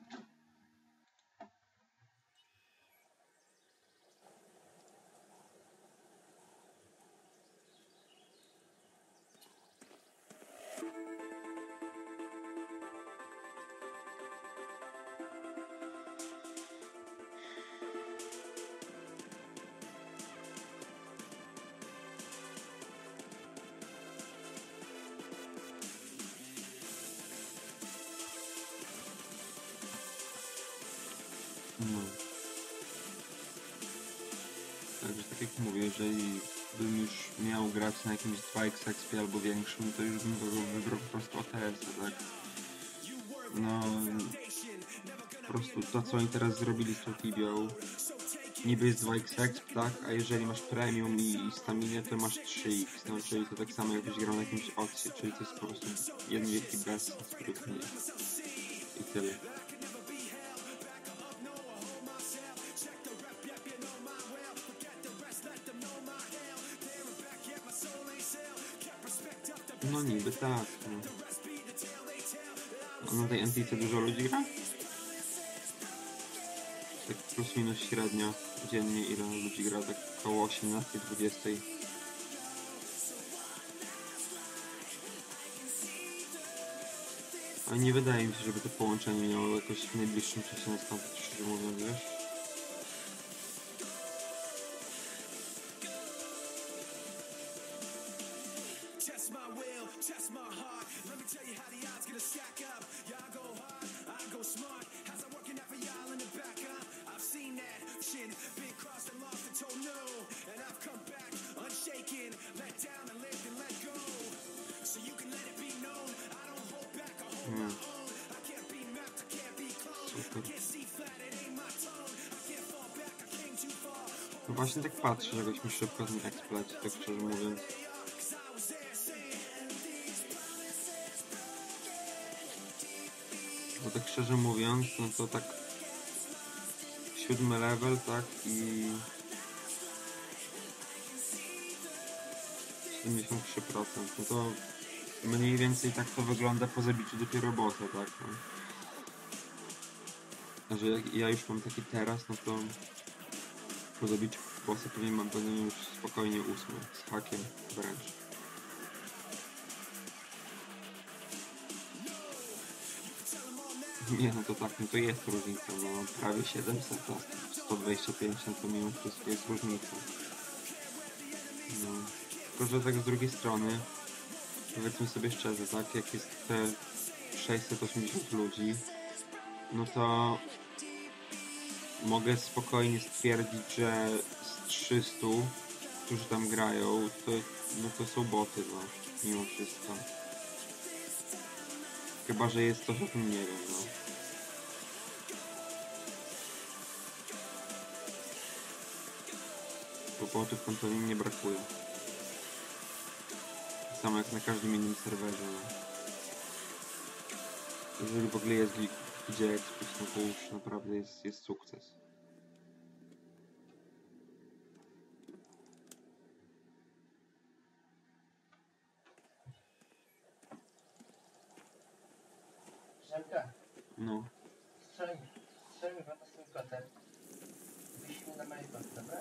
No. Także tak jak mówię, jeżeli bym już miał grać na jakimś dwa X Exp albo większym, to już bym wybrał po prostu O T S-a, tak? No... Po prostu to, co oni teraz zrobili z tą Tibią, niby jest dwa X Exp, tak? A jeżeli masz premium i, i staminę, to masz trzy X, no czyli to tak samo jakbyś grał na jakimś Oxie, czyli to jest po prostu jeden wielki bezsens, i tyle. No niby tak, no. A na tej N T C dużo ludzi gra? Tak plus minus średnio dziennie ile ludzi gra? Tak około osiemnaście dwadzieścia. Ale nie wydaje mi się, żeby to połączenie miało jakoś w najbliższym czasie nastąpić, szczerze mówiąc, wiesz? Test my will, test my heart. Let me tell you how the odds gonna stack up. Y'all go hard, I go smart. How's that working out for y'all in the back, huh? I've seen that shit, been crossed and lost and told no. And I've come back unshaken, let down and lived and let go. So you can let it be known, I don't hold back, I hold my own. I can't be mapped, I can't be cloned. I can't see flat, it ain't my tone. I can't fall back, I came too far. No właśnie tak patrzę, że jakoś mi szybko ten tekst leci, tak szczerze mówiąc. No tak szczerze mówiąc, no to tak siódmy level, tak, i siedemdziesiąt trzy procent, no to mniej więcej tak to wygląda po zabiciu dopiero bossa, tak, no. A że jak ja już mam taki teraz, no to po zabiciu bossa pewnie mam będę już spokojnie ósmy, z hakiem wręcz. Nie, no to tak, no to jest różnica, no prawie siedemset, a sto dwadzieścia pięć, no to mimo wszystko jest różnica. No, tylko że tak z drugiej strony, powiedzmy sobie szczerze, tak, jak jest te sześćset osiemdziesiąt ludzi, no to mogę spokojnie stwierdzić, że z trzystu, którzy tam grają, to, no to są boty, no, mimo wszystko. Chyba że jest coś, o tym nie wiem, no. Bo botów kontroli nie brakuje. Samo jak na każdym innym serwerze, no. Jeżeli w ogóle jest gdzie ekspert, no to już naprawdę jest, jest sukces. Przemka, No. strzelaj, strzelaj mi wata z tym kotem. Wyślij na mojego, dobra?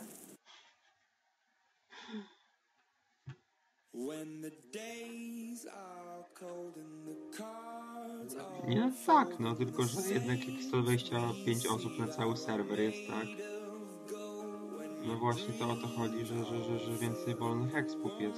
When the days are cold and the cards are Nie, tak, no tylko że jednak jak sto dwadzieścia pięć osób na cały serwer jest, tak? No właśnie to o to chodzi, że, że, że, że więcej wolnych expów jest.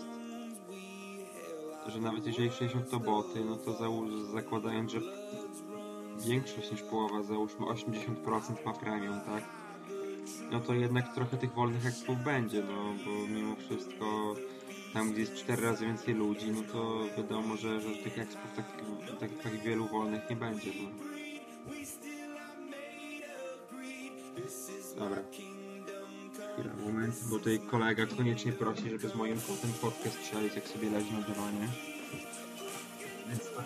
Że nawet jeżeli sześćdziesiąt to boty, no to załóż, zakładając, że większość niż połowa, załóżmy osiemdziesiąt procent ma premium, tak? No to jednak trochę tych wolnych expów będzie, no bo mimo wszystko tam gdzie jest cztery razy więcej ludzi, no to wiadomo, że, że tych expów tak, tak, tak wielu wolnych nie będzie, no. Dobra. Chwila, moment, bo tutaj kolega koniecznie prosi, żeby z moim kotem fotkę strzelić, jak sobie leży na dywanie. Więc to...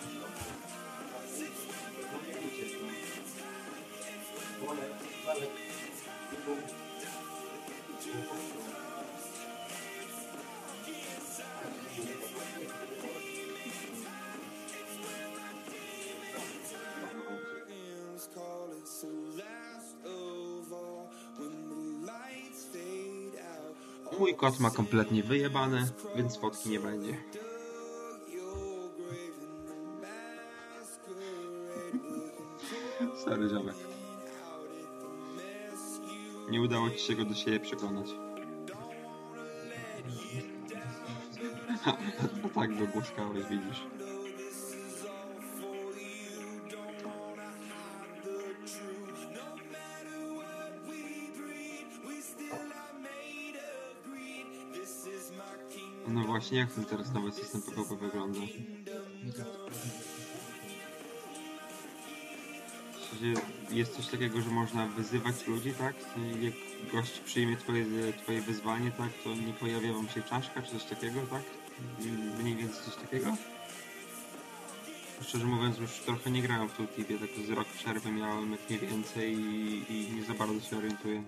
Mój kot ma kompletnie wyjebane, więc fotki nie będzie. Sorry, ziomek. Nie udało ci się go do siebie przekonać. A tak go głaskałeś, widzisz. No właśnie, jak ten teraz nowy system P V P wygląda? Jest coś takiego, że można wyzywać ludzi, tak? Jak gość przyjmie twoje, twoje wyzwanie, tak? To nie pojawia wam się czaszka, czy coś takiego, tak? Mniej więcej coś takiego? Szczerze mówiąc, już trochę nie grałem w Tultipie, tak z rok przerwy miałem jak nie więcej i, i nie za bardzo się orientuję.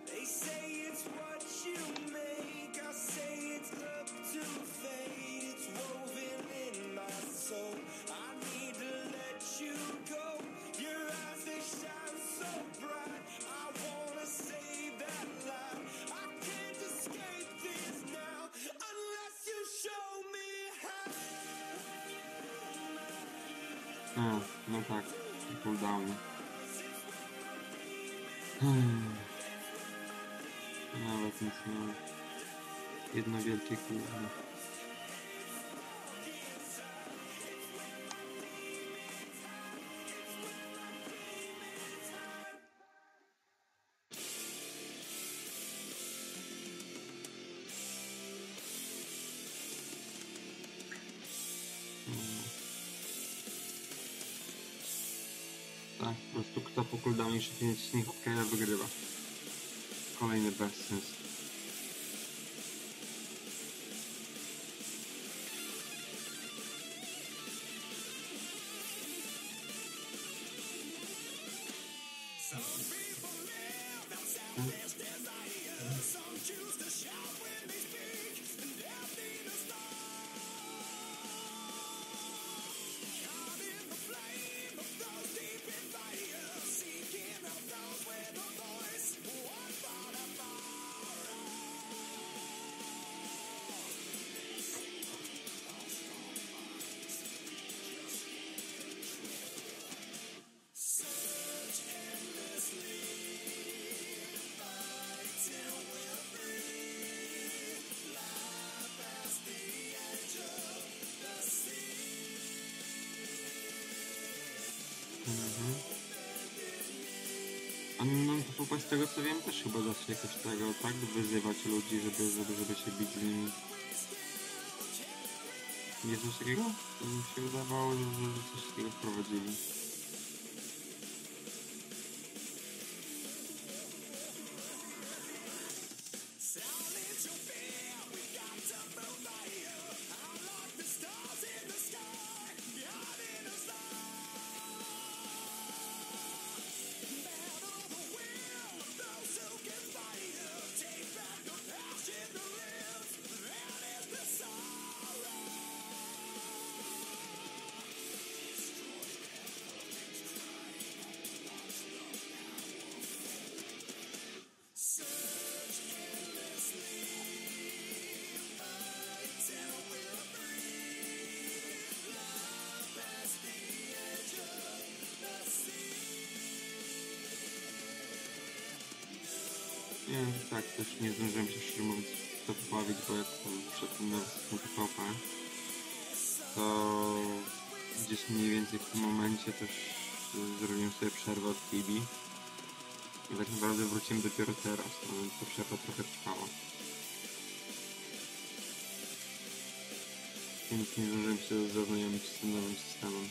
A, no tak, cooldown. Hmm. Nawet nic nie mam. Jedno wielkie kółko. Tak, po prostu kto po cooldownie szybciej naciśnie kropkę, wygrywa. Kolejny bezsens. Mhm. A no to chyba z tego co wiem też chyba da się jakoś tego tak wyzywać ludzi, żeby, żeby, żeby się bić z nimi. Jest coś takiego? To mi się wydawało, że, że coś takiego wprowadzili. Nie, tak, też nie zdążyłem się szczerze mówiąc w to pobawić, bo jak przed tym na T V P, to gdzieś mniej więcej w tym momencie też zrobiłem sobie przerwę od T V. I tak naprawdę wróciłem dopiero teraz, no więc ta przerwa trochę trwała. Więc nie zdążyłem się zaznajomić z tym nowym systemem.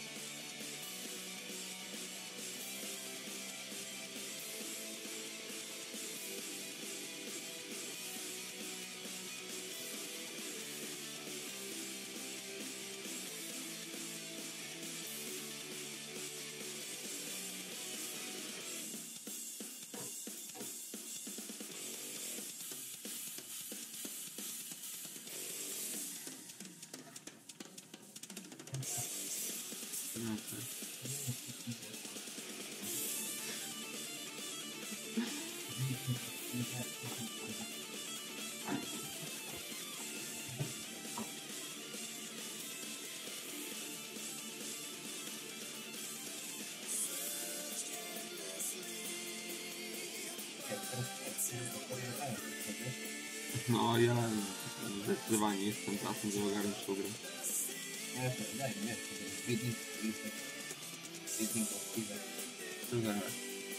No tak. No ja zdecydowanie jestem czasem do ogarnąć tą grę. Ja się wydaje, nie? To jest Wiedźmin, Wiedźmin, Wiedźmin, druga raz.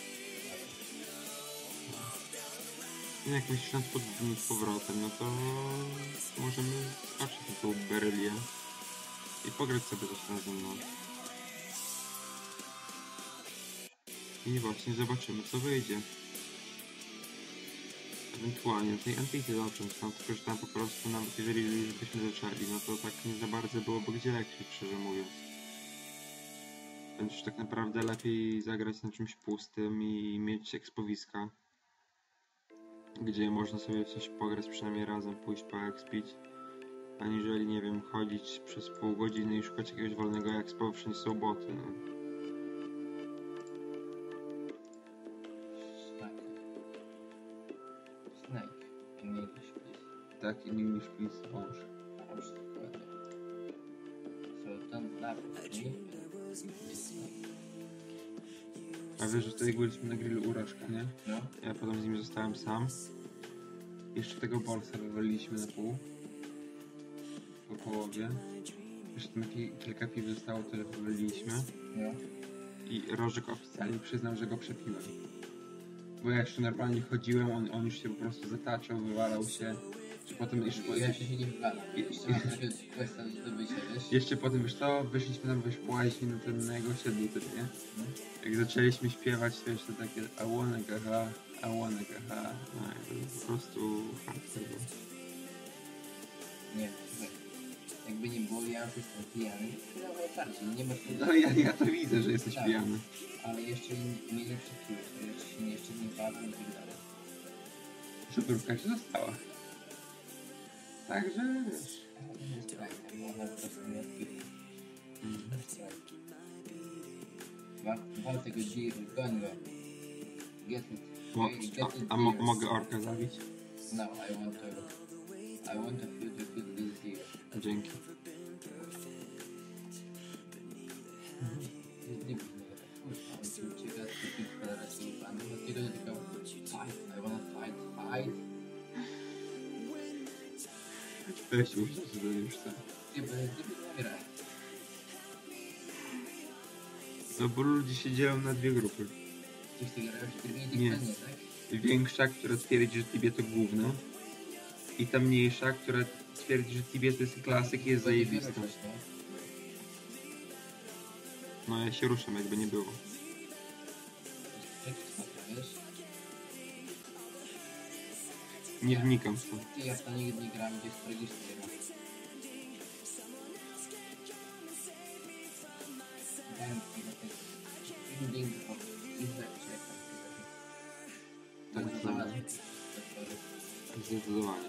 Jak myślisz nad pod, powrotem, no to możemy skoczyć na tą Berylię i pograć sobie coś razem, no. I właśnie zobaczymy, co wyjdzie. Ewentualnie tej Antiky zacząć, no tylko że tam po prostu nawet jeżeli już byśmy zaczęli, no to tak nie za bardzo byłoby gdzie lekki, szczerze mówiąc. Więc już tak naprawdę lepiej zagrać na czymś pustym i mieć ekspowiska, gdzie można sobie coś pograć przynajmniej razem, pójść poekspić, aniżeli, nie wiem, chodzić przez pół godziny i szukać jakiegoś wolnego expo, wszędzie są boty, no. Snake. In English, please. Tak, in English, please, wąż. Dobrze, dokładnie. So don't laugh at me. A wiesz, że tutaj byliśmy na grillu u Rożka, nie? No. Ja potem z nim zostałem sam. Jeszcze tego bolsa wywaliliśmy na pół. Po połowie. Jeszcze tam ki- kilka piw zostało, tyle wywaliliśmy. No. I Rożek oficjalnie przyznał, że go przepiłem. Bo ja jeszcze normalnie chodziłem, on, on już się po prostu zataczał, wywalał się. Czy potem jeszcze, po, Ja jeszcze się nie wywalam. Jeszcze mam trochę questa do zdobycia, wiesz? jeszcze potem, wiesz co, wyszliśmy tam, wiesz, połaźliśmy na, ten, na jego osiedlu też, nie? No. Jak zaczęliśmy śpiewać, wiesz, to takie I wanna go ha, I wanna go ha. No, to po prostu hardcore był. Nie, słuchaj. Jakby nie było, ja już jestem pijany. No najbardziej, nie masz tu... No ja, ja to widzę, że jesteś Tak. pijany. Ale jeszcze mnie nie przepiłeś, to jeszcze się nie, jeszcze nie bawię i tak dalej. Żubrówka się została. Także, wiesz... Ale to nie jest fajne, bo ona po prostu nie odpiła. Mm. Wal, wal tego deal, goń go. Get it. Mo, Get it, a a mo, deal. mogę orka zabić? No, I want to... I want to feel to feel this deal. Dzięki. Nie wiem, ale ciekawe, co ty podać mi pan. Od tego tylko fight, I wanna fight, fight. Weź już, że już co. Nie, bo jest gdyby nie grać. No bo ludzie się dzielą na dwie grupy. Coś ty grałeś w trybie Nie. nie, tak? Większa, która twierdzi, że Tibie to gówno. I ta mniejsza, która twierdzi, że Tibie to jest klasyk i jest Bo nie zajebista. wyruszasz, no. No ja się ruszam, jakby nie było. Przeciwstawia, wiesz? Nie wnikam w to. Ty, ja w to nigdy nie grałem, gdzie jest registracja. Dałem ci na ten... Ending of... Izak, czy jak tam się Tak, nazywa. tak. Znalazłem. Zdecydowanie.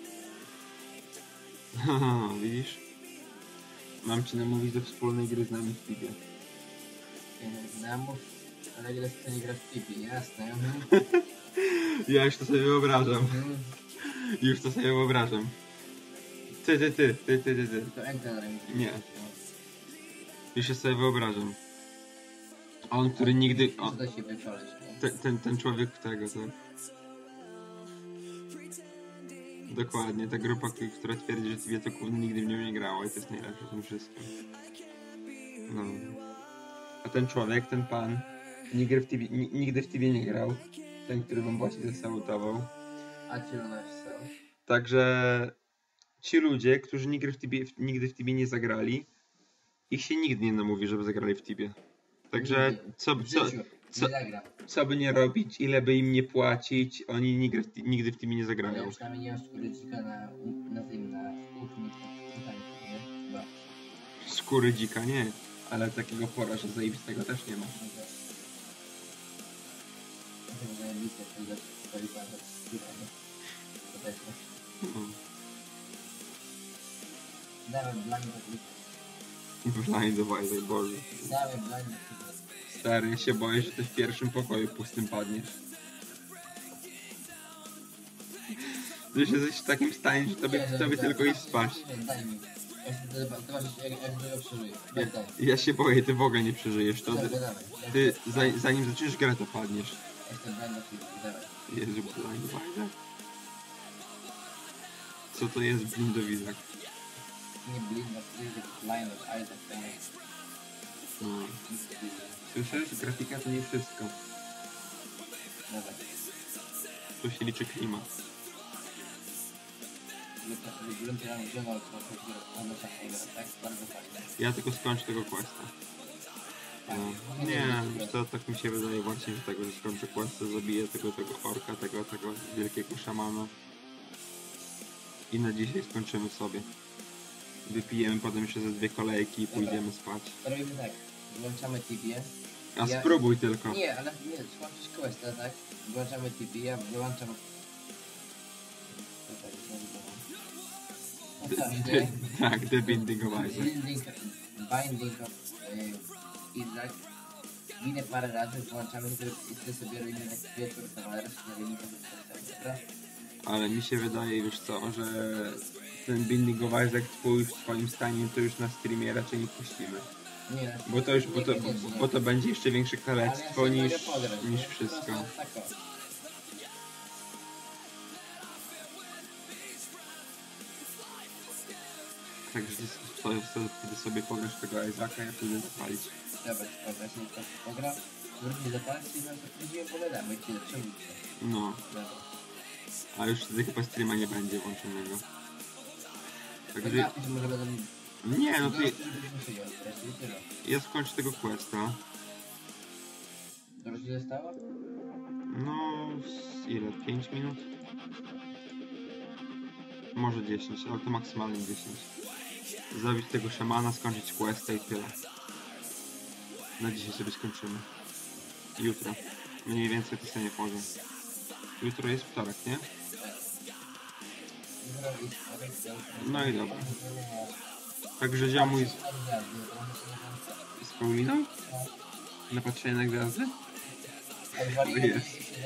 Haha, widzisz? Mam cię namówić do wspólnej gry z nami w Tibie. Namów, ale ile chce nie grać w Tibi, jasne. Ja już to sobie wyobrażam. Mhm. Już to sobie wyobrażam. Ty, ty, ty, ty, ty, ty, ty. To Egdal musi Nie. Już się sobie wyobrażam. On, który nigdy... On, Da się wyczoleć, nie? ten, ten, ten człowiek tego, tak? Dokładnie, ta grupa, k- która twierdzi, że Tibie to gówno, nigdy w nią nie grała i to jest najlepsze w tym wszystkim. No. A ten człowiek, ten pan, nigdy w Tibie, ni- nigdy w Tibie nie grał. Ten, który wam właśnie zasalutował. A ci so. Także ci ludzie, którzy nigdy w Tibie, w- nigdy w Tibie nie zagrali, ich się nigdy nie namówi, żeby zagrali w Tibie. Także co, W co, życiu co, nie zagram. co by nie robić, ile by im nie płacić, oni nigdy w, ti- nigdy w Tibie nie Ale zagrają. przynajmniej nie masz skórycika na, na tym, na kuchni, tutaj, nie? Chyba. Skóry dzika nie, ale takiego poraża zajebistego też nie ma. To jest zajebiste, to jest skóryka, to jest skóra, nie? To też, no. No. Dawaj blind do klipu. Blindowaj, daj Boże. Dawaj blind do klipu. Stary, ja się boję, że ty w pierwszym pokoju pustym padniesz. Ty się jesteś w takim stanie, że tobie, Nie, tobie że- tylko iść spać. Nie, daj mi. Ja chcę zobaczyć, jak, jak to przeżyję. Daj, daj. Ja się boję, ty w ogóle nie przeżyjesz. To, Dawaj, ty, dawaj. ty za, zanim zaczniesz grę, to padniesz. Jestem blind do klipu, dawaj. Jezu, blindowizak? Co to jest blindowizak? Nie blind do klipu, blind of Isaac, dawaj. No. Słyszysz? Grafika to nie wszystko. Dawaj. Tu się liczy klimat. Luka sobie grunty nam wziął, co to na czas gra, tak? Bardzo fajnie. Ja tylko skończę tego questa. No. Nie, wiesz co, tak mi się wydaje właśnie, że tego, że skończę questa, zabiję tego, tego orka, tego, tego wielkiego szamana. I na dzisiaj skończymy sobie. Wypijemy potem jeszcze ze dwie kolejki i pójdziemy spać. Robimy tak, włączamy T V. A Ja- spróbuj tylko. Nie, ale nie, włączyć questa, tak? Włączamy T V, ja wyłączam... Tutaj, The, tak, The Binding of Isaac. Binding, binding of e, Isaac. Ginę parę razy, włączamy tylko i wtedy sobie robimy tak wieczór, to ale resztę robimy dobra? Ale mi się wydaje, wiesz co, że ten Binding of Isaac twój w twoim stanie, to już na streamie raczej nie puścimy. Nie, Bo to już, bo to, niekoniecznie. bo to będzie jeszcze większe Ale ja kalectwo sobie niż, mogę pograć, niż nie? wszystko. Po prostu tak o. Także to, to, wtedy sobie pograsz tego Isaaca, ja pójdę zapalić. Dobra, spoko, ja sobie po prostu pogram. Wróćmy do palcy i będziemy pogadamy, ci lepsze łódźcie. No, Dobra. a już wtedy chyba streama nie będzie włączonego. Także, Napisz, może będą... nie, no to ja, żebyśmy się grali, teraz i tyle. ja skończę tego questa. Dobrze ci zostało? No, z ile? pięć minut? Może dziesięć, ale to maksymalnie dziesięć. Zabić tego szamana, skończyć questa i tyle. Na dzisiaj sobie skończymy. Jutro. Mniej więcej to sobie nie wchodzę. Jutro jest wtorek, nie? No i dobra. Także ziomuj z, z Pauliną? Na patrzenie na gwiazdy? Jest.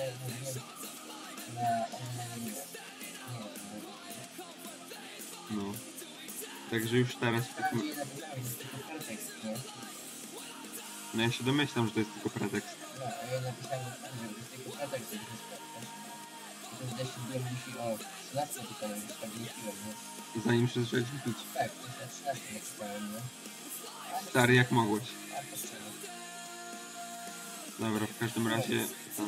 No. Także już teraz w takim... No ja się domyślam, że to jest tylko pretekst. No, a ja napisałem, że to jest tylko pretekst, żeby się spotkać. I to widać, że byłem dzisiaj o trzynastej pisałem, już tak wróciłem, nie? Zanim się zacząłeś pić. Tak, to jest na trzynastej napisałem, nie? Stary jak mogłeś. A to szczerze. Dobra, w każdym razie... Tak.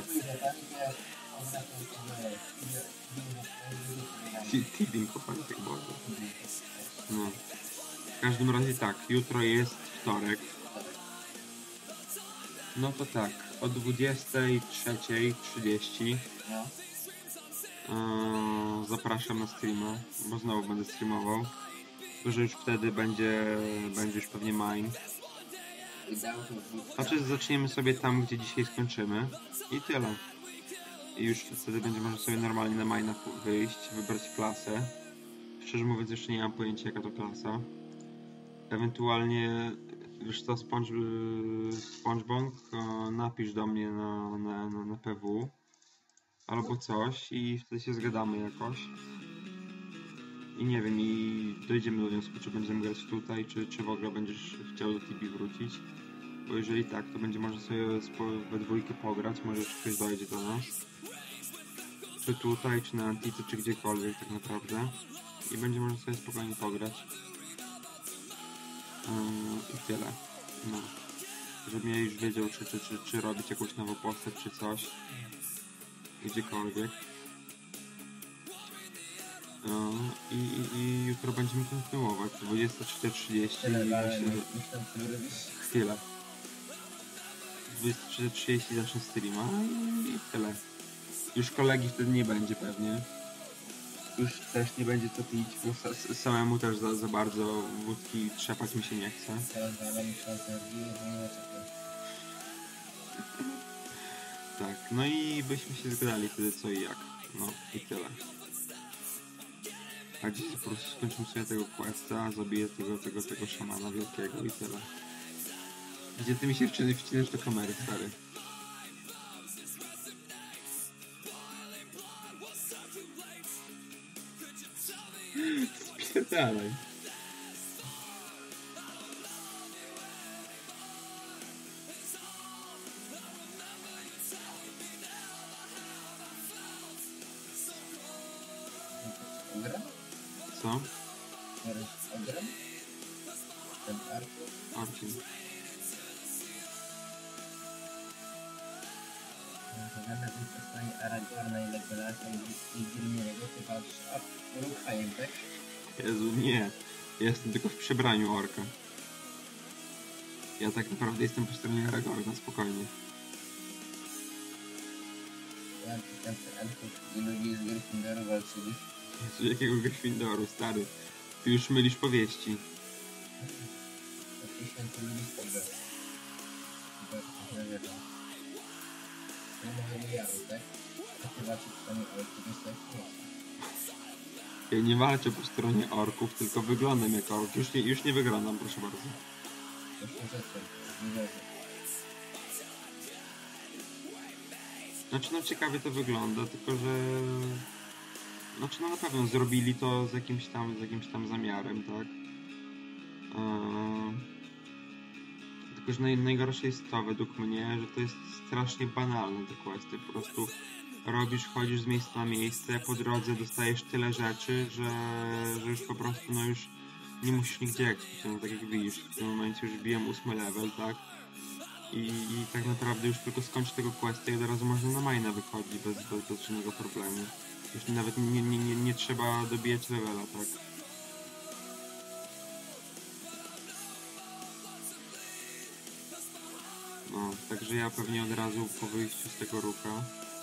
Tipping kopanie tak bardzo. No. W każdym razie tak, jutro jest wtorek. No to tak, o dwudziestej trzeciej trzydzieści No. Yy, zapraszam na streama, bo znowu będę streamował. Tylko, że już wtedy będzie, będzie już pewnie mine. Znaczy zaczniemy sobie tam, gdzie dzisiaj skończymy i tyle. I już wtedy będzie można sobie normalnie na mine wyjść, wybrać klasę. Szczerze mówiąc jeszcze nie mam pojęcia jaka to klasa. Ewentualnie, wiesz co, Sponge, SpongeBob, napisz do mnie na, na, na, na P W albo coś i wtedy się zgadamy jakoś. I nie wiem, i dojdziemy do wniosku, czy będziemy grać tutaj, czy, czy w ogóle będziesz chciał do T B wrócić. Bo jeżeli tak, to będzie można sobie we dwójkę pograć, może jeszcze ktoś dojdzie do nas. Czy tutaj, czy na Antice, czy gdziekolwiek tak naprawdę. I będzie można sobie spokojnie pograć. Yy, I tyle. No. Żebym ja już wiedział, czy, czy, czy, czy robić jakąś nową postać, czy coś. Gdziekolwiek. Yy, i, i, I jutro będziemy kontynuować. dwudziesta czwarta trzydzieści. Chwilę. dwudziesta czwarta trzydzieści zacznę streama i tyle. Już kolegi wtedy nie będzie pewnie. Już też nie będzie co pić, bo samemu też za, za bardzo wódki trzepać mi się nie chce. Tak, no i byśmy się zgadali wtedy co i jak. No i tyle. A dziś po prostu skończymy sobie tego questa, zabiję tego, tego, tego szamana wielkiego i tyle. Gdzie ty mi się wciny, wcinasz do kamery, stary? Spierdalaj. Ogram? Co? Teraz ogram? Ten Artur? Arcin. Wygląda w postaci Aragorna i Legolasa i Grimniego, to patrz, a ruchajem, tak? Jezu, nie. Ja jestem tylko w przebraniu orka. Ja tak naprawdę jestem po stronie Aragorna, spokojnie. Ja tam elfów i ludzi z Gryffindoru walczyli. Jezu, jakiego Gryffindoru, stary? Ty już mylisz powieści. To tysiące ludzi z tego. To nie wiadomo. Nie mówię miliardu, tak? A ty walczysz w stanie elfów, jest to jak nie. Ja nie walczę po stronie orków, tylko wyglądam jak ork. Już nie, już nie wyglądam, proszę bardzo. To się rzeczy, nie wierzę. Znaczy, no ciekawie to wygląda, tylko że... Znaczy no na pewno zrobili to z jakimś tam, z jakimś tam zamiarem, tak? Eee, tylko, że naj, najgorsze jest to według mnie, że to jest strasznie banalne te questy. Po prostu robisz, chodzisz z miejsca na miejsce, po drodze dostajesz tyle rzeczy, że, że już po prostu no już nie musisz nigdzie ekspić. No tak jak widzisz, w tym momencie już wbijam ósmy level, tak? I, I tak naprawdę już tylko skończ tego questa i od razu można na maina wychodzić bez, bez, bez żadnego problemu. Już nawet nie, nie, nie, nie trzeba dobijać levela, tak? No, także ja pewnie od razu po wyjściu z tego rucha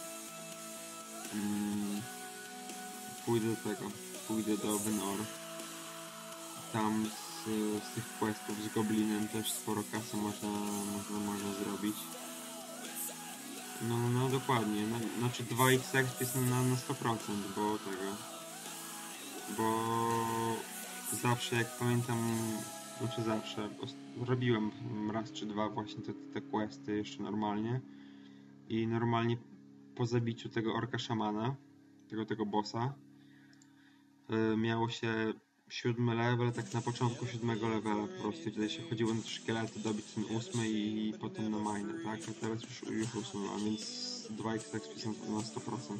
mm, pójdę do tego, pójdę do Venor. Tam z, z tych questów z Goblinem też sporo kasy można, można, można zrobić. No, no dokładnie, no, znaczy dwa x exp jest na, na sto procent, bo tego, bo zawsze jak pamiętam, znaczy zawsze, robiłem raz czy dwa właśnie te, te questy jeszcze normalnie i normalnie po zabiciu tego orka szamana, tego, tego bossa, yy, miało się siódmy level, tak na początku siódmego levela po prostu, tutaj się chodziło na te szkielety, dobić ten ósmy i potem na mine, tak? A teraz już, już ósmy mam, więc dwa x exp są na sto procent.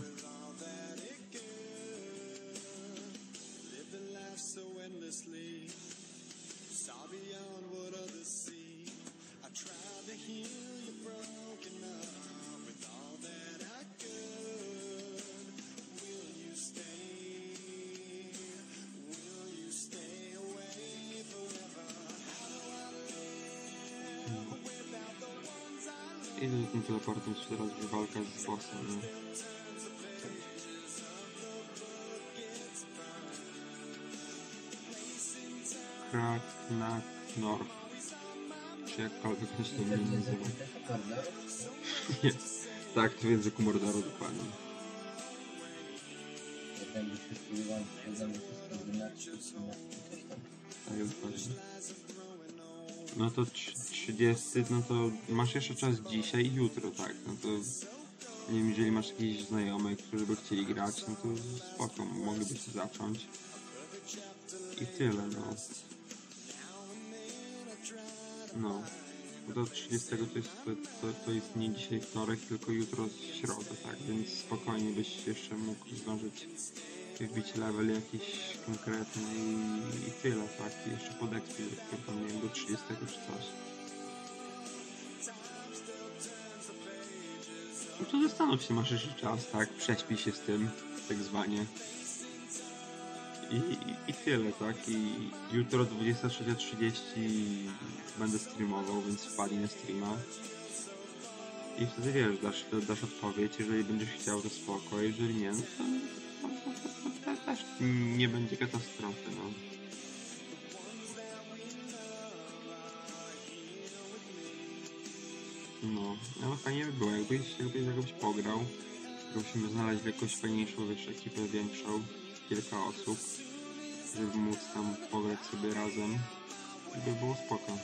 Idę tym teleportem, czy teraz już walka z bossem, nie? Krak, Knak, Norf. Czy jakkolwiek to się to nie nazywa. Nie. Tak, to w języku Mordoru dokładnie. Tak, dokładnie. No to trzydziesty, no to masz jeszcze czas dzisiaj i jutro, tak? No to nie wiem, jeżeli masz jakichś znajomych, którzy by chcieli grać, no to spoko, moglibyście zacząć. I tyle, no. No. Do trzydziestego to jest, to, to, to jest nie dzisiaj wtorek, tylko jutro środa, tak? Więc spokojnie byś jeszcze mógł zdążyć wbić level jakiś konkretny i, i tyle, tak? I jeszcze pod expię, jak nie wiem, do trzydziestego czy coś. No to zastanów się, masz jeszcze czas, tak? Prześpij się z tym, tak zwanie. I, i, i tyle, tak? I jutro dwudziesta trzecia trzydzieści będę streamował, więc wpadnij na streama. I wtedy wiesz, dasz, dasz odpowiedź, jeżeli będziesz chciał, to spoko, jeżeli nie, no to, to, to też nie będzie katastrofy, no. No, no fajnie by było, jakbyś, jakbyś, jakbyś pograł, jakbyśmy znaleźli jakąś fajniejszą, wiesz, ekipę większą, kilka osób, żeby móc tam pograć sobie razem i by było spoko.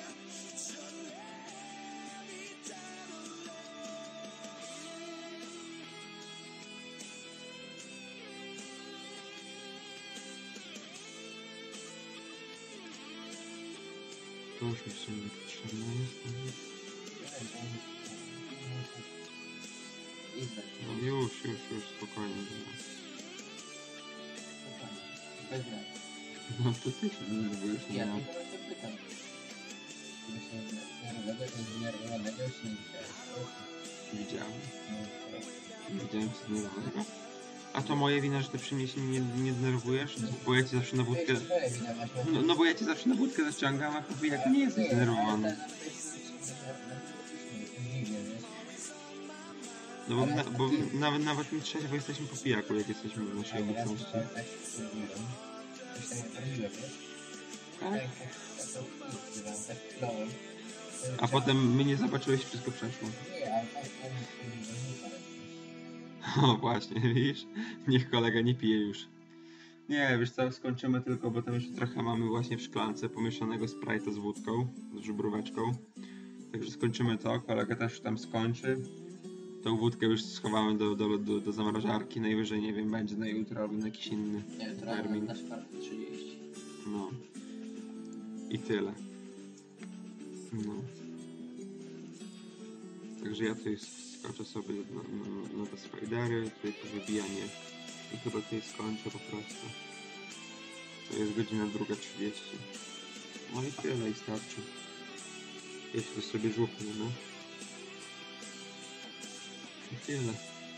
To już mi się nie potrzebne jest. No już, już, już, spokojnie. No to ty się denerwujesz, nie Ja ja. tylko się pytam. Zdenerwowanego i zdenerwowanego się nie widziałem. Widziałem. Widziałem się zdenerwowanego. A to moja wina, że ty przy mnie się nie, nie denerwujesz? Bo ja cię zawsze na wódkę... No, no bo ja cię zawsze na wódkę zaciągam, a po jak nie jesteś zdenerwowany. No bo, na, bo nawet, nawet nie trzeźwo jesteśmy po pijaku, jak jesteśmy w naszej obecności. Tak? A potem mnie nie zobaczyłeś, wszystko przeszło. O właśnie, widzisz? Niech kolega nie pije już. Nie, wiesz co, skończymy tylko, bo tam jeszcze trochę mamy właśnie w szklance pomieszanego Sprite'a z wódką, z żubróweczką. Także skończymy to, kolega też tam skończy. Tą wódkę już schowamy do, do, do, do zamrażarki, najwyżej, nie wiem, będzie na jutro albo na jakiś inny Nie, to termin. na czwarty trzydzieści. No. I tyle. No. Także ja tutaj skoczę sobie na, na, na te spidery, tutaj to wybijanie i chyba tutaj skończę po prostu. To jest godzina druga trzydzieści. No i tyle, i starczy. Jeśli sobie żłupnie, no. I tyle.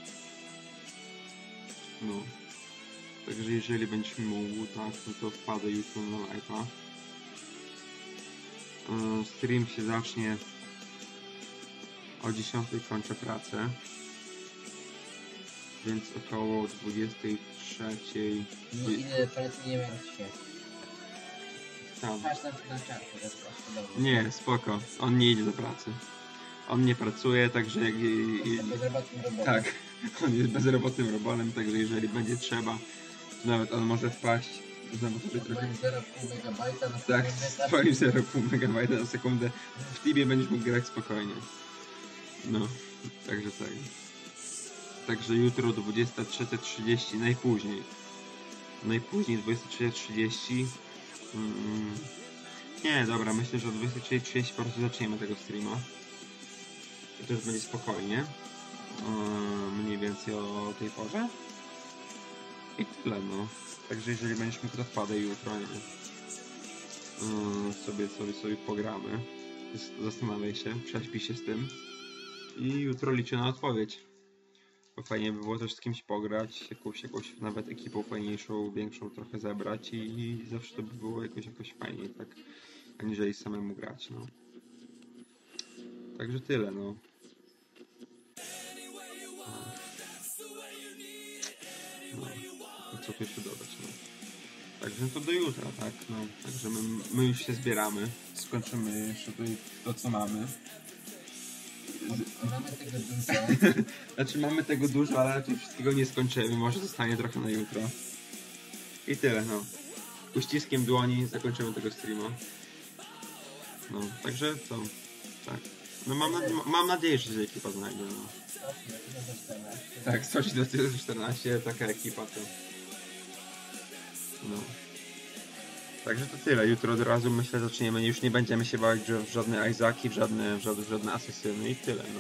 No. Także jeżeli będziesz mógł, tak, no to wpadę jutro na live'a. Yy, stream się zacznie o dziesiątej, kończę pracę. Więc około dwudziestej trzeciej. No ile pracy nie miał się. Tam. Patrz na, na kartę, to jest dobrze. Nie, spoko. On nie idzie do pracy. On nie pracuje, także jak... i- i- Jestem bezrobotnym robotem. Tak, on jest bezrobotnym robolem, także jeżeli będzie trzeba, to nawet on może wpaść. Znowu sobie trochę... Moim zero przecinek pięć megabajta na Tak, sekundę, swoim zero przecinek pięć megabajta na sekundę w Tibie będziesz mógł grać spokojnie. No, także tak. Także jutro dwudziesta trzecia trzydzieści najpóźniej. Najpóźniej dwudziesta trzecia trzydzieści. Mm, nie, dobra, myślę, że o dwudziestej trzeciej trzydzieści po prostu zaczniemy tego streama. I to już będzie spokojnie. Yy, mniej więcej o tej porze. I tyle, no. Także jeżeli będziesz mógł, to wpadaj jutro, nie wiem. Yy, sobie, sobie, sobie pogramy. Zastanawiaj się, prześpij się z tym. I jutro liczę na odpowiedź. Bo fajnie by było też z kimś pograć, jakąś, jakąś nawet ekipą fajniejszą, większą trochę zebrać i, i zawsze to by było jakoś, jakoś fajniej, tak, aniżeli samemu grać, no. Także tyle, no. No. No. Co tu jeszcze dodać, no. Także no to do jutra, tak, no. Także my, my już się zbieramy, skończymy jeszcze tutaj to, co mamy. mamy tego dużo. Znaczy mamy tego dużo, ale raczej wszystkiego nie skończymy, może zostanie trochę na jutro. I tyle, no. Uściskiem dłoni zakończymy tego streama. No, także co? Tak. No mam, na, mam nadzieję, że się ekipa znajdzie, no. Tak, sto czternaście, taka ekipa to... No. Także to tyle. Jutro od razu myślę zaczniemy. Już nie będziemy się bawić w żadne Isaki, w żadne, w żadne, w żadne asesyny i tyle, no.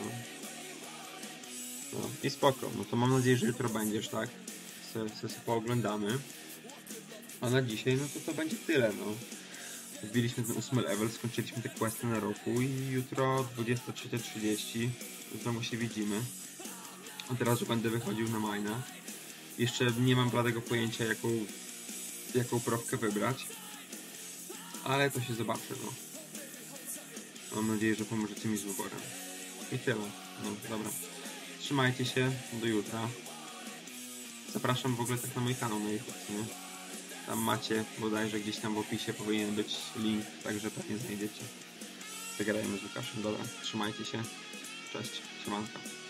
No i spoko. No to mam nadzieję, że jutro będziesz, tak? Se, se, se pooglądamy. A na dzisiaj, no to to będzie tyle, no. Wbiliśmy ten ósmy level, skończyliśmy te questy na roku i jutro dwudziesta trzecia trzydzieści znowu się widzimy. Od razu będę wychodził na mina. Jeszcze nie mam bladego pojęcia, jaką, jaką profkę wybrać. Ale to się zobaczy, no. Mam nadzieję, że pomożecie mi z wyborem. I tyle. No, dobra. Trzymajcie się. Do jutra. Zapraszam w ogóle tak na mój kanał na YouTube, nie? Tam macie, bodajże gdzieś tam w opisie powinien być link, także pewnie znajdziecie. Zagrajmy z Łukaszem. Dobra, trzymajcie się. Cześć. Siemanka.